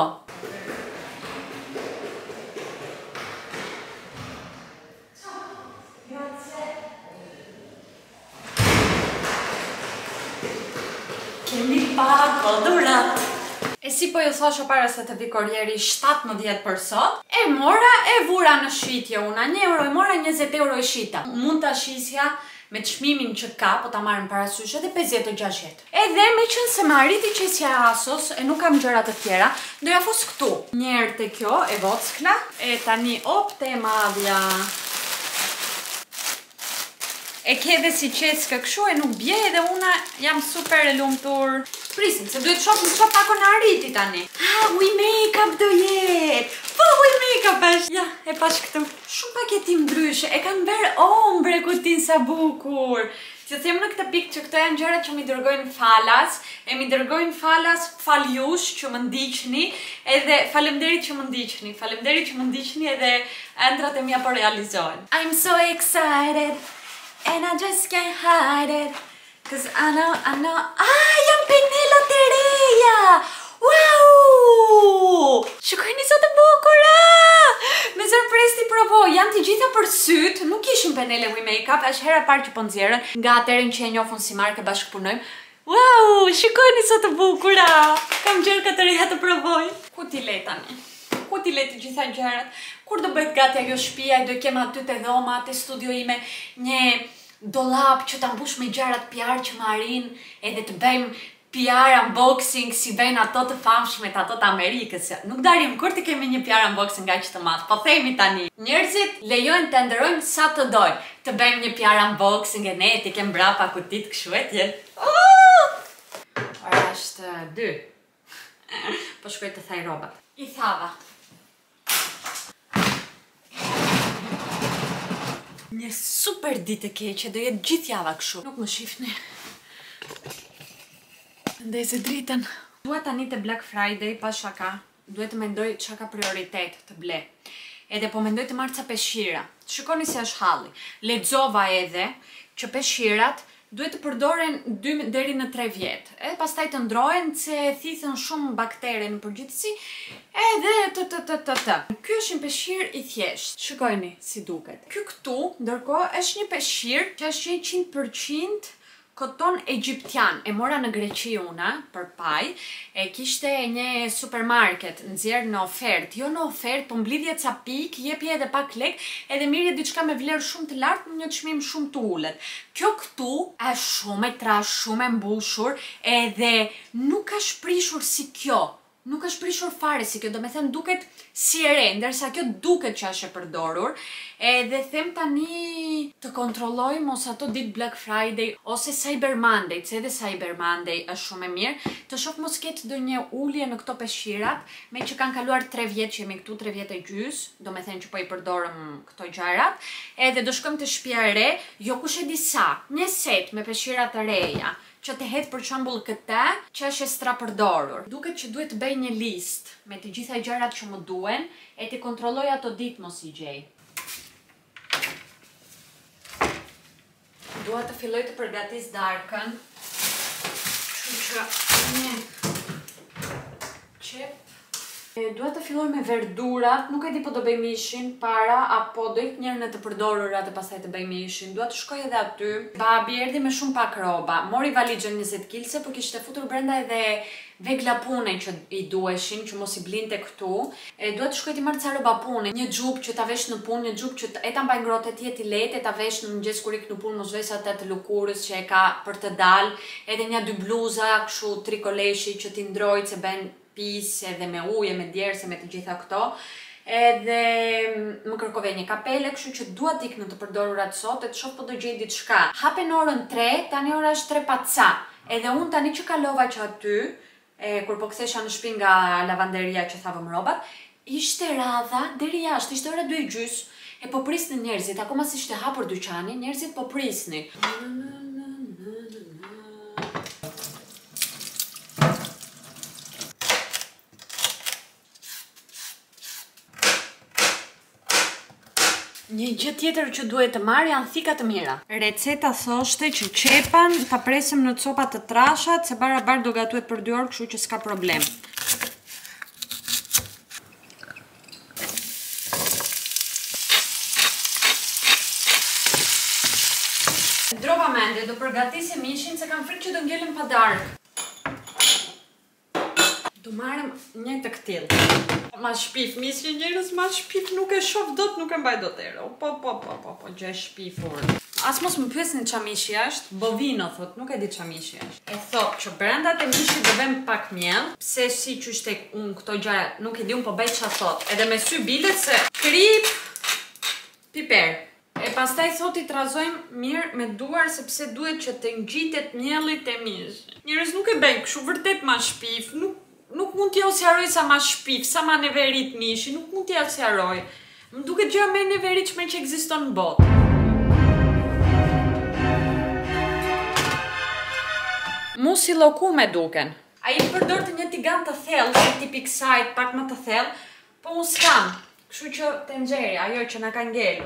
Kemi pak dhurat. E si po ju thosha para se të vi korjeri shtatëmbëdhjetë për sot, e mora e vura në shitje una, një euro e mora, njëzet euro e shita. Mund të shisja me të shmimin që ka, po ta marrën parasysh edhe pesëdhjetë e gjashtëdhjetë. Edhe me qënë se më arriti që si Asos, e nuk kam gjërat të tjera, do ja fus këtu. Njerë të kjo, e vockla, e tani op të e madhja. E ke dhe si qeska këshu, e nuk bje, edhe una jam super e lumtur. Prisim, se duhet shohim çfarë pakon arriti tani. Ah, we make up do jetë! Po, uj make-up është. Ja, e pash këtu. Shumë paketim ndryshe, e kanë bërë ombre kutin sa bukur. Që them në këtë pikë që këto janë gjërat që mi dërgojnë falas, e mi dërgojnë falas faljush që më ndiqni, edhe faleminderit që më ndiqni, faleminderit që më ndiqni edhe ëndrat e mia po realizohen. I'm so excited and I just can't hide it. Cause I know, I know, ah, jam penelat e reja! Wow! Shikojni sa të bukura! Me surprise ti provoj, janë të gjitha për syt, nuk ishin penele We Makeup, është hera parë që po nxjerrën, nga atëherë që e njohun si markë bashkëpunojmë. Wow, shikojni sa të bukura! Kam gjëra të reja të provoj. Ku ti le tani? Ku ti le të gjitha gjërat? Kur do bëhet gati ajo shtëpia, do kem aty te dhoma, te studio ime, një dollap që ta mbush me gjërat P R që më arrin, edhe të bëjmë P R unboxing si bëjnë ato të famshmet, ato të Amerikës. Nuk darim kur të kemi një P R unboxing nga që të madh. Po themi tani, njerëzit lejojnë të ndërojnë sa të dojnë. Të bëjmë një P R unboxing e ne ti kem brapa kutit kështu e tjerë. Ora është dy. Po shkoj të thaj robat. I thava. Një super ditë e keqe, do jetë gjithë java kështu. Nuk më shifni. Ndaj se dritën. Dua tani të Black Friday, pa shaka, duhet të mendoj çka ka prioritet të ble. Edhe po mendoj të marr ca peshqira. Shikoni se është halli. Lexova edhe që peshqirat duhet të përdoren dy deri në tre vjet. E pastaj të ndrohen se thithën shumë baktere në përgjithësi, edhe të të të të të. Ky është një peshqir i thjesht. Shikojni si duket. Ky këtu, ndërkohë, është një peshqir që është njëqind përqind koton egjiptian. E mora në Greqi una, për paj, e kishte një supermarket nxjerr në ofertë, jo në ofertë, po mblidhje ca pikë, jepi edhe pak lek, edhe mirë diçka me vlerë shumë të lartë në një çmim shumë të ulët. Kjo këtu është shumë e trashë, shumë e mbushur, edhe nuk ka shprishur si kjo. Nuk është prishur fare si kjo, do me thënë duket si e re, ndërsa kjo duket që është e përdorur, edhe them tani të kontrolloj mos ato ditë Black Friday ose Cyber Monday, se edhe Cyber Monday është shumë e mirë, të shoh mos ketë ndonjë ulje në këto peshqirat, me që kanë kaluar tre vjet që jemi këtu, tre vjet e gjys, do me thënë që po i përdorëm këto gjërat, edhe do shkojmë të shtëpia e re, jo kush e di sa, një set me peshqira të reja, që të hedh për shembull këtë që është e strapërdorur. Duket që duhet të bëj një listë me të gjitha gjërat që më duhen e të kontrolloj ato ditë mos i gjej. Dua të filloj të përgatis darkën. Kështu që një qep. Dua të filloj me verdurat, nuk e di po do bëj mishin para apo do ik njërën e të përdorurat e pastaj të bëj mishin. Dua të shkoj edhe aty. Babi erdhi me shumë pak roba. Mori valizhën njëzet kilse, po kishte futur brenda edhe vegla pune që i duheshin, që mos i blinte këtu. E dua të shkoj të marr ca rroba pune, një xhup që ta vesh në punë, një xhup që e ta mbaj ngrohtë të jetë i lehtë, e ta vesh në mëngjes kur ik në punë, mos vesh atë të lukurës që e ka për të dalë, edhe një dy bluza, kështu trikoleshi që ti ndrojë se bën pis edhe me ujë, me djerse, me të gjitha këto. Edhe më kërkove një kapele, kështu që dua t'ik në të përdorurat sot e të shoh po do gjej diçka. Hapen orën tre, tani ora është tre pa ca. Edhe unë tani që kalova që aty, e, kur po kthesha në shtëpi nga lavanderia që thavëm robat, ishte radha deri jashtë, ishte ora dy e gjys, e po prisnin njerëzit, akoma si ishte hapur dyqani, njerëzit po prisnin. Një gjë tjetër që duhet të marr janë thika të mira. Receta thoshte që qepan ta presim në copa të trashat, se barabar do gatuhet për dy orë, kështu që s'ka problem. Drova mendje, do përgatisim mishin se kam frikë që do ngjelem pa darkë. Do marrëm një të këtil. Ma shpif, mishin njerës, ma shpif, nuk e shof dot, nuk e mbaj dot ero. Po, po, po, po, po, gjë shpifur. As mos më pyesni qa mishi është, bovino, thot, nuk e di qa mishi është. E thot që brenda të mishi do bëm pak mjell, pse si që shtek unë këto gjara, nuk e di unë po bëj qa thot. Edhe me sy bilet se krip, piper. E pastaj thot i trazojmë mirë me duar, sepse duhet që të ngjitet mjellit e mish. Njerës nuk e bëjnë kështu, vërtet ma shpif, nuk Nuk mund t'ja u sjaroj sa ma shpif, sa ma neverit mishi, nuk mund t'ja sjaroj. Më duket gjëja me neveritshme që ekziston në botë. Mu si lloku me duken. Ai përdor të një tigan të thellë, si tipi kësaj, pak më të thellë, po unë s'kam. Kështu që të nxjerri, ajo që na ka ngel.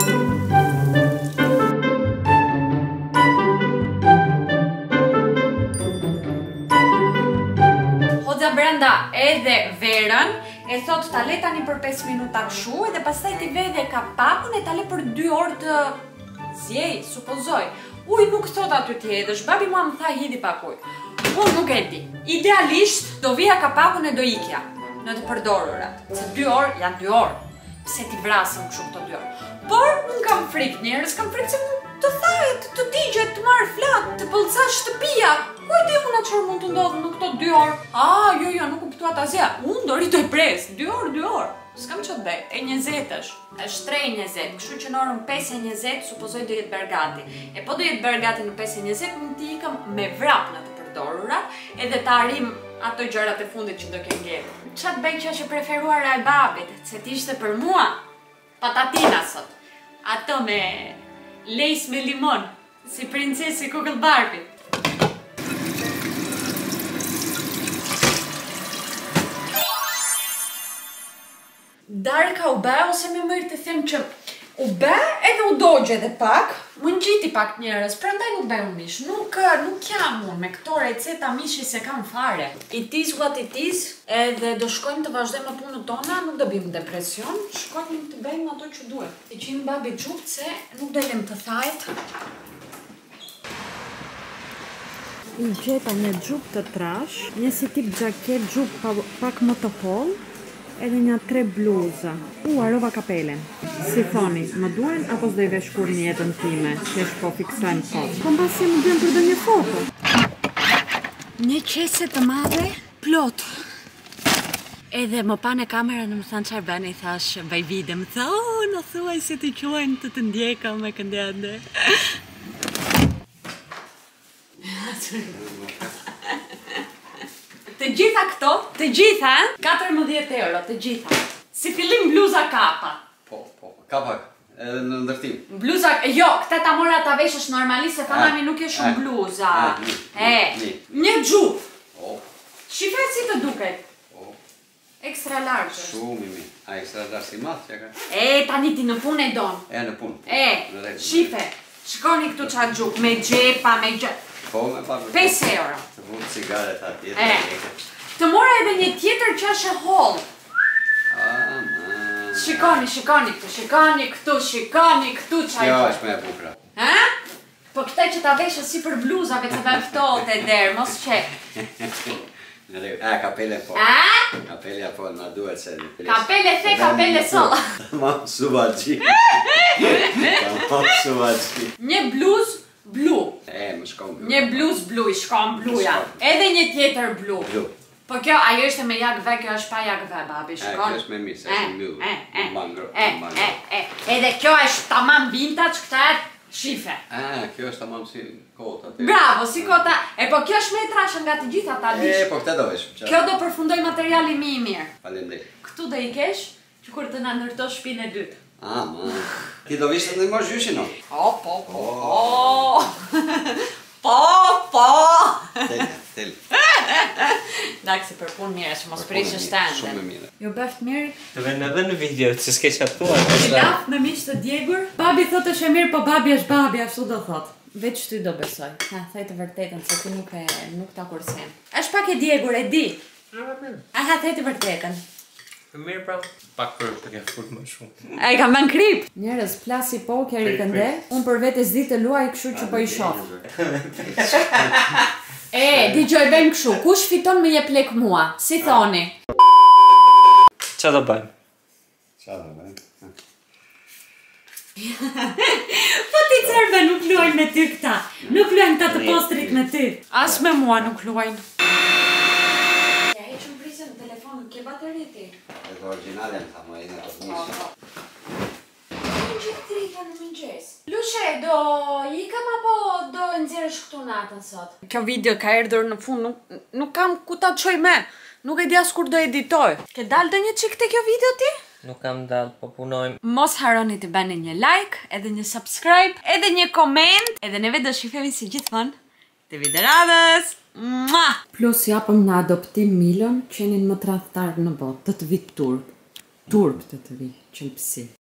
Hoxha brenda edhe verën, e thot ta le tani për pesë minuta kështu, edhe pastaj ti vedhe kapakun e ta le për dy orë të zjej, supozoj. Uj nuk thot aty ti hedhësh, babi mua më tha hidi pak ujë. Unë nuk e di. Idealisht do vija kapakun e do ikja në të përdorurat. Se dy orë janë dy orë. Pse ti vrasëm kështu këto dy orë. Por unë kam frikë njerëz, kam frikë se të thajet, të digjet, të marrë flak, të pëllca shtëpia. Ku e di unë atë çfarë mund të ndodhë në këto dy orë? Ah, jo, jo, nuk kuptuat asgjë. Unë do ritoj pres, dy orë, dy orë. S'kam që dhe, e njëzet është, është tre e njëzet, kështu që në orën pesë e njëzet, supozoj do jetë bergati. E po do jetë bergati në pesë e njëzet, mund t'i ikëm me vrap në të përdorurat, edhe ta arim ato gjërat e fundit që do ke ngjerë. Qatë bëj që është e preferuara e babit, se t'ishte për mua, patatina sot. Ato me lejs me limon, si princesi Kukëll Barbie. Darka u be, ose me mërë të them që u be edhe u dogje edhe pak, më ngjiti pak njerëz, prandaj nuk bëj unë mish. Nuk, nuk jam unë me këto receta mishi se kam fare. It is what it is, edhe do shkojmë të vazhdojmë me punën tona, nuk do bim depresion, shkojmë të bëjmë ato që duhet. Të gjim babi gjupt se nuk do lem të thajet. I gjeta një gjup të trash, një si tip gjaket gjup pak më të hollë, edhe një tre bluza. U, arova kapelen. Si thoni, më duen apo s'do i vesh kur një jetën time, që është po fiksojmë foto? Po mbasi më duen për dhe një foto. Një qese të madhe, plot. Edhe më pa në kamera në më thanë qarë bani, thash, vaj vide, më tha, o, në thuaj se t'i quajnë të të ndjeka me këndjande. Të gjitha këto, të gjitha, katërmbëdhjetë euro, të gjitha. Si fillim bluza kapa. Po, po, kapak, edhe në ndërtim. Bluza, jo, këte ta mora ta veshësh normalisht, se famami nuk e shumë bluza. E, një gjup. Shifre si të duket. Ekstra large. Shumë i mi. A ekstra large si math që ka? E, tani ti në punë e donë. E, në punë. E, shife, shkoni këtu qa gjup, me gjepa, me gjepa. Po, me pa për... pesë euro. Të mund cigaret atë E, tjetër. të mora edhe një tjetër që është e hollë. Ah, ma... Shikoni, shikoni këtu, shikoni këtu, shikoni këtu qaj. Kjo është me e bukra. Ha? Po këte që ta veshë si për bluzave të veftohet e derë, mos që. A, kapele po. A? Kapele po, na duhet se... Kapele the, kapele sola. Tamam suva gji. Tamam suva gji. Një bluz blu. E, më shkon blu. Një bluz blu, i shkon bluja. Edhe një tjetër blu. Blu. Po kjo, ajo ishte me jakve, kjo është pa jakve, babi, shkon. E, kjo është me mi, se është mbyllur. E, e, Mangro, e, mangro. e, e. Edhe kjo është tamam vintage, këta e shife. A, kjo është tamam si kota. te- Bravo, si kota. E po kjo është me e trashë nga të gjitha ta E, dish. po këte do vesh. Kjo do përfundoj materiali mi i mirë. Faleminderit. Këtu do i kesh, që kur të na ndërtosh shtëpinë e dytë. Ah, ma. Ti do vishë të në më zhyshin, no? Po, po, po, po. Po, po. Telja, telja. Daksi për punë mirë, që mos prishë shtendën. Shumë e mire. Jo beft mirë. Të vend edhe në video, që s'ke qatuar. I laf me miq të djegur. Babi thot është e mirë, po babi është babi, ashtu do thot. Veç ty do besoj. Ha, thaj të vërtetën, se ti nuk e nuk ta kursen. Është pak e djegur, e di. Aha, thaj të vërtetën. Mirë pra, pak për të ke furt më shumë. A i kam ban krip. Njerëz, plasi poker i kënde. Unë për vetes di të luaj, kështu që po i shoh. E, dëgjoj bëjmë kështu. Kush fiton me jep lek mua? Si thoni? Qa do bëjmë? Qa do bëjmë? Po ti cerve nuk luajnë me ty këta. Nuk luajnë këta të postrit me ty. As me mua nuk luajnë. Ja, heqëm prisën në telefonin, ke bateri ti? E të originale në thamë, e në të njështë. shkojnë gjithë drita në mëngjes. Lushe, do ikam apo do nxjerrësh këtu natën sot? Kjo video ka erdhur në fund, nuk, nuk kam ku ta çoj me. Nuk e di as kur do editoj. Ke dalë do një çik te kjo video ti? Nuk kam dalë, po punojmë. Mos harroni të bëni një like, edhe një subscribe, edhe një comment, edhe neve do shifemi si gjithmonë te video radhës. Mua! Plus japëm në adoptim Milon, qenin më tradhtar në botë, të të vi turp. Turp të të vi, qelpsi.